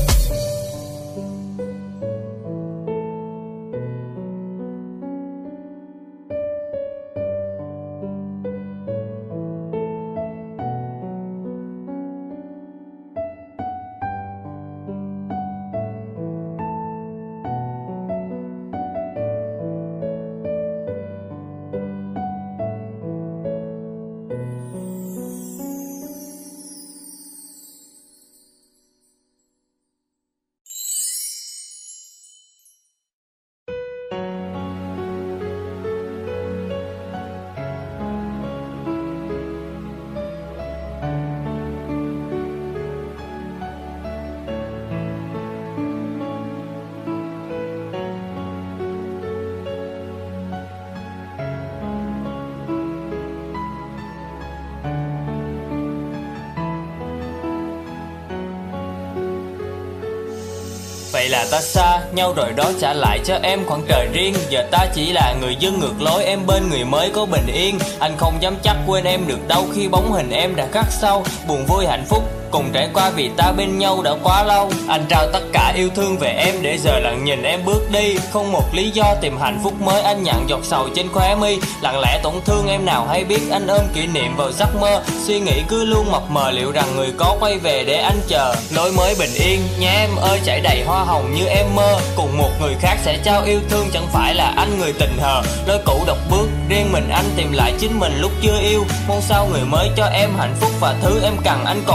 Vậy là ta xa nhau rồi đó, trả lại cho em khoảng trời riêng. Giờ ta chỉ là người dân ngược lối, em bên người mới có bình yên. Anh không dám chắc quên em được đâu khi bóng hình em đã khắc sâu. Buồn vui hạnh phúc cùng trải qua vì ta bên nhau đã quá lâu. Anh trao tất cả yêu thương về em để giờ lặng nhìn em bước đi. Không một lý do tìm hạnh phúc mới, anh nhặn giọt sầu trên khóe mi. Lặng lẽ tổn thương em nào hay biết, anh ôm kỷ niệm vào giấc mơ. Suy nghĩ cứ luôn mập mờ liệu rằng người có quay về để anh chờ. Lối mới bình yên nha em ơi, chảy đầy hoa hồng như em mơ. Cùng một người khác sẽ trao yêu thương, chẳng phải là anh người tình hờ. Lối cũ độc bước, riêng mình anh tìm lại chính mình lúc chưa yêu. Mong sao người mới cho em hạnh phúc và thứ em cần anh còn thiếu.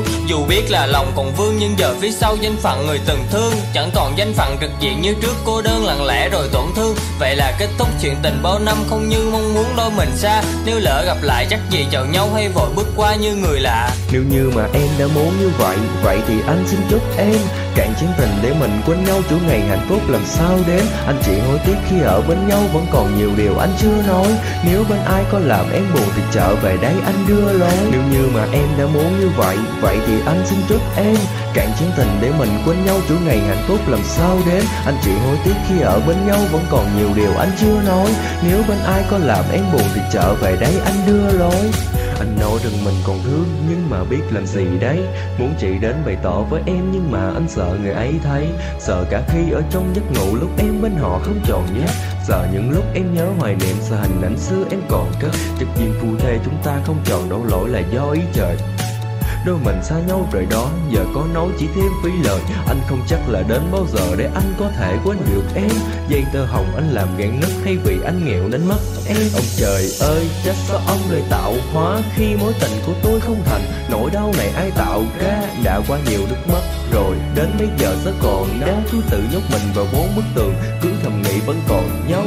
Dù biết là lòng còn vương nhưng giờ phía sau danh phận người từng thương, chẳng còn danh phận trực diện như trước, cô đơn lặng lẽ rồi tổn thương. Vậy là kết thúc chuyện tình bao năm không như mong muốn đôi mình xa. Nếu lỡ gặp lại chắc gì chào nhau hay vội bước qua như người lạ. Nếu như mà em đã muốn như vậy, vậy thì anh xin chúc em cạn chén tình để mình quên nhau, chủ ngày hạnh phúc làm sao đến. Anh chỉ hối tiếc khi ở bên nhau vẫn còn nhiều điều anh chưa nói. Nếu bên ai có làm em buồn thì trở về đây anh đưa lối. Nếu như mà em đã muốn như vậy, vậy thì anh xin chúc em cạn chén tình để mình quên nhau, chủ ngày hạnh phúc làm sao đến. Anh chỉ hối tiếc khi ở bên nhau vẫn còn nhiều điều anh chưa nói. Nếu bên ai có làm em buồn thì trở về đây anh đưa lối. Anh nói rằng mình còn thương nhưng mà biết làm gì đấy. Muốn chị đến bày tỏ với em nhưng mà anh sợ người ấy thấy. Sợ cả khi ở trong giấc ngủ lúc em bên họ không tròn nhé. Sợ những lúc em nhớ hoài niệm, sợ hình ảnh xưa em còn cất. Chắc duyên phu thê chúng ta không tròn đâu, lỗi là do ý trời. Đôi mình xa nhau rồi đó, giờ có nói chỉ thêm phí lời. Anh không chắc là đến bao giờ để anh có thể quên được em. Dây tơ hồng anh làm gạn nứt hay vì anh nghèo nên mất em. Ông trời ơi, trách sao ông lại tạo hóa khi mối tình của tôi không thành. Nỗi đau này ai tạo ra, đã qua nhiều nước mắt rồi. Đến bây giờ sẽ còn đau, cứ tự nhốt mình vào bốn bức tường, cứ thầm nghĩ vẫn còn nhau.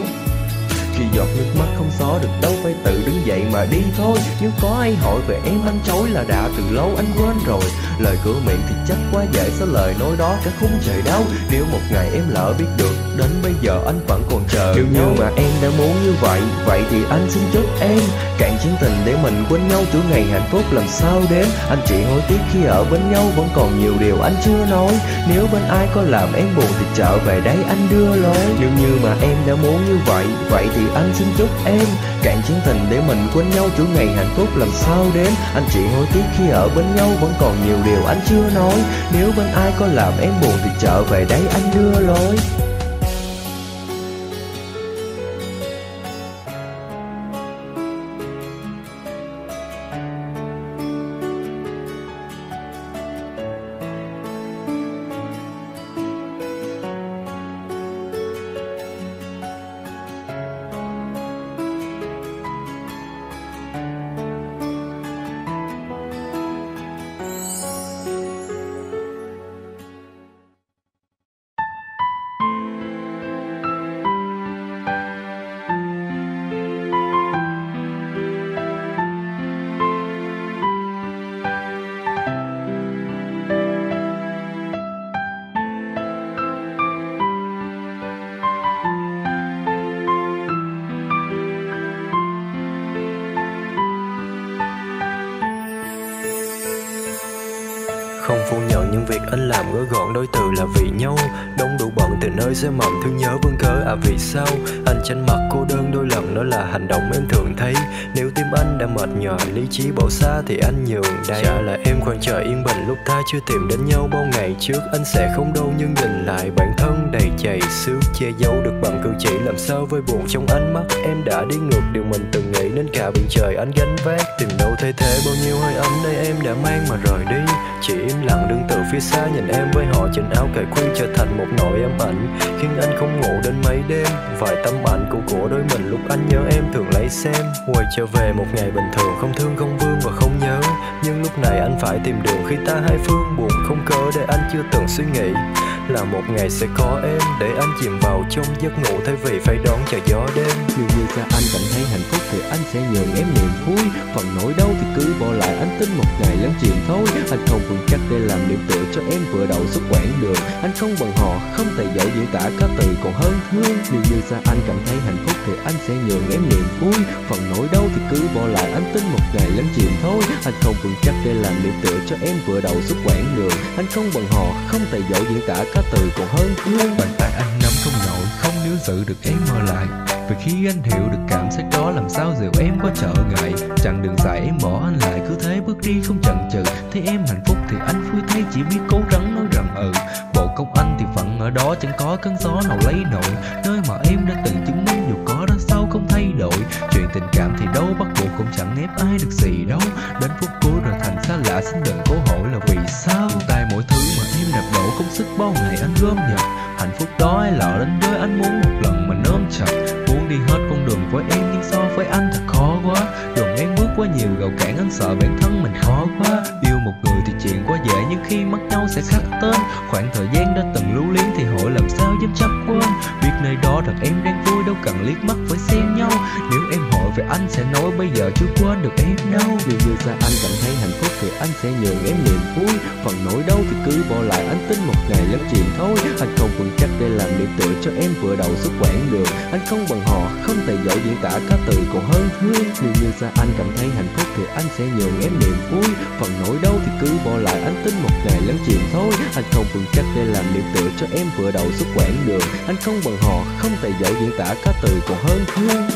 Khi giọt nước mắt không xóa được đâu, phải tự đứng dậy mà đi thôi. Nếu có ai hỏi về em anh chối là đã từ lâu anh quên rồi. Lời cửa miệng thì chắc quá dễ, sao lời nói đó cả khung trời đau. Nếu một ngày em lỡ biết được, đến bây giờ anh vẫn còn chờ. Nếu như mà em đã muốn như vậy, vậy thì anh xin chúc em cạn chén tình để mình quên nhau, chủ ngày hạnh phúc làm sao đến. Anh chỉ hối tiếc khi ở bên nhau vẫn còn nhiều điều anh chưa nói. Nếu bên ai có làm em buồn thì trở về đây anh đưa lối. Nếu như mà em đã muốn như vậy, vậy thì anh xin chúc em cạn chén tình để mình quên nhau, chủ ngày hạnh phúc làm sao đến. Anh chỉ hối tiếc khi ở bên nhau vẫn còn nhiều điều anh chưa nói. Nếu bên ai có làm em buồn thì trở về đây anh đưa lối. Không phủ nhận những việc anh làm gói gọn đôi từ là vì nhau. Đông đủ bận từ nơi sẽ mầm thương nhớ vương cớ à vì sao. Anh tránh mặt cô đơn đôi lần, đó là hành động em thường thấy. Nếu tim anh đã mệt nhòa, lý trí bỏ xa thì anh nhường đây. Chả là em khoảng trời yên bình lúc ta chưa tìm đến nhau bao ngày trước. Anh sẽ không đâu nhưng nhìn lại bản thân đầy chảy xước. Che giấu được bằng cử chỉ làm sao với buồn trong ánh mắt. Em đã đi ngược điều mình từng nghĩ nên cả biển trời anh gánh vác. Tìm đâu thay thế bao nhiêu hơi ấm đây em đã mang mà rời đi. Chỉ im lặng đứng từ phía xa nhìn em với họ trên áo cài khuyên trở thành một nỗi ám ảnh khiến anh không ngủ đến mấy đêm. Vài tấm ảnh cũ của đôi mình lúc anh nhớ em thường lấy xem. Quay trở về một ngày bình thường không thương không vương và không nhớ. Nhưng lúc này anh phải tìm đường khi ta hai phương buồn không cớ để anh chưa từng suy nghĩ. Là một ngày sẽ có em để anh chìm vào trong giấc ngủ thay vì phải đón chờ gió đêm. Nếu như cha anh cảm thấy hạnh phúc thì anh sẽ nhường em niềm vui. Phần nỗi đau thì cứ bỏ lại, anh tin một ngày lấn chìm thôi. Anh không vững chắc để làm điểm tựa cho em vừa đầu suốt quãng đường. Anh không bằng họ, không tài giỏi diễn tả các từ còn hơn thương. Nếu như cha anh cảm thấy hạnh phúc thì anh sẽ nhường em niềm vui. Phần nỗi đau thì cứ bỏ lại, anh tin một ngày lấn chìm thôi. Anh không vững chắc để làm điểm tựa cho em vừa đầu suốt quãng đường. Anh không bằng họ, không tài giỏi diễn tả các từ còn hơn thương. Bàn tay anh nắm không nổi, không níu giữ được em mơ lại. Vì khi anh hiểu được cảm giác đó làm sao dịu em có trở ngại. Chặng đường dài em bỏ anh lại, cứ thế bước đi không chần chừ. Thấy em hạnh phúc thì anh vui thay, chỉ biết cố gắng nói rằng ừ. Bộ công anh thì vẫn ở đó, chẳng có cơn gió nào lấy nổi. Nơi mà em đã từng chứng minh dù có đó sau không thay đổi. Chuyện tình cảm thì đâu bắt buộc cũng chẳng ép ai được gì đâu. Đến phút cuối rồi thành xa lạ, xin đừng cố hỏi là vì sao. Tại mỗi thứ mà em đạp đổ công sức bao ngày anh gom nhặt. Hạnh phúc đó ai lọ đến với anh muốn một lần mình ôm chặt. Muốn đi hết con đường với em nhưng so với anh thật khó quá. Dồn em bước qua nhiều gào cản, anh sợ bản thân mình khó quá. Yêu một người thì chuyện quá dễ nhưng khi mất nhau sẽ khắc tên. Khoảng thời gian đã từng lưu luyến thì hội làm sao giúp chấp quên. Biết nơi đó rằng em đang vui đâu cần liếc mắt phải xem nhau. Nếu em hỏi về anh sẽ nói bây giờ chưa quên được em đâu. Nếu như xa anh cảm thấy hạnh phúc thì anh sẽ nhường em niềm vui. Phần nỗi đau thì cứ bỏ lại anh tin một ngày lắm chìm thôi. Anh không vững chắc để làm điểm tựa cho em vừa đầu suốt quãng đường. Anh không bằng họ, không tài giỏi diễn tả cả từ còn hơn thương. Nếu như xa anh cảm thấy hạnh phúc thì anh sẽ nhường em niềm vui. Phần nỗi đau thì cứ bỏ lại anh tin một ngày lắm chìm thôi. Anh không vững chắc để làm điểm tựa cho em vừa đầu suốt quãng đường. Anh không bằng họ, không tài giỏi diễn tả cả từ còn hơn thương.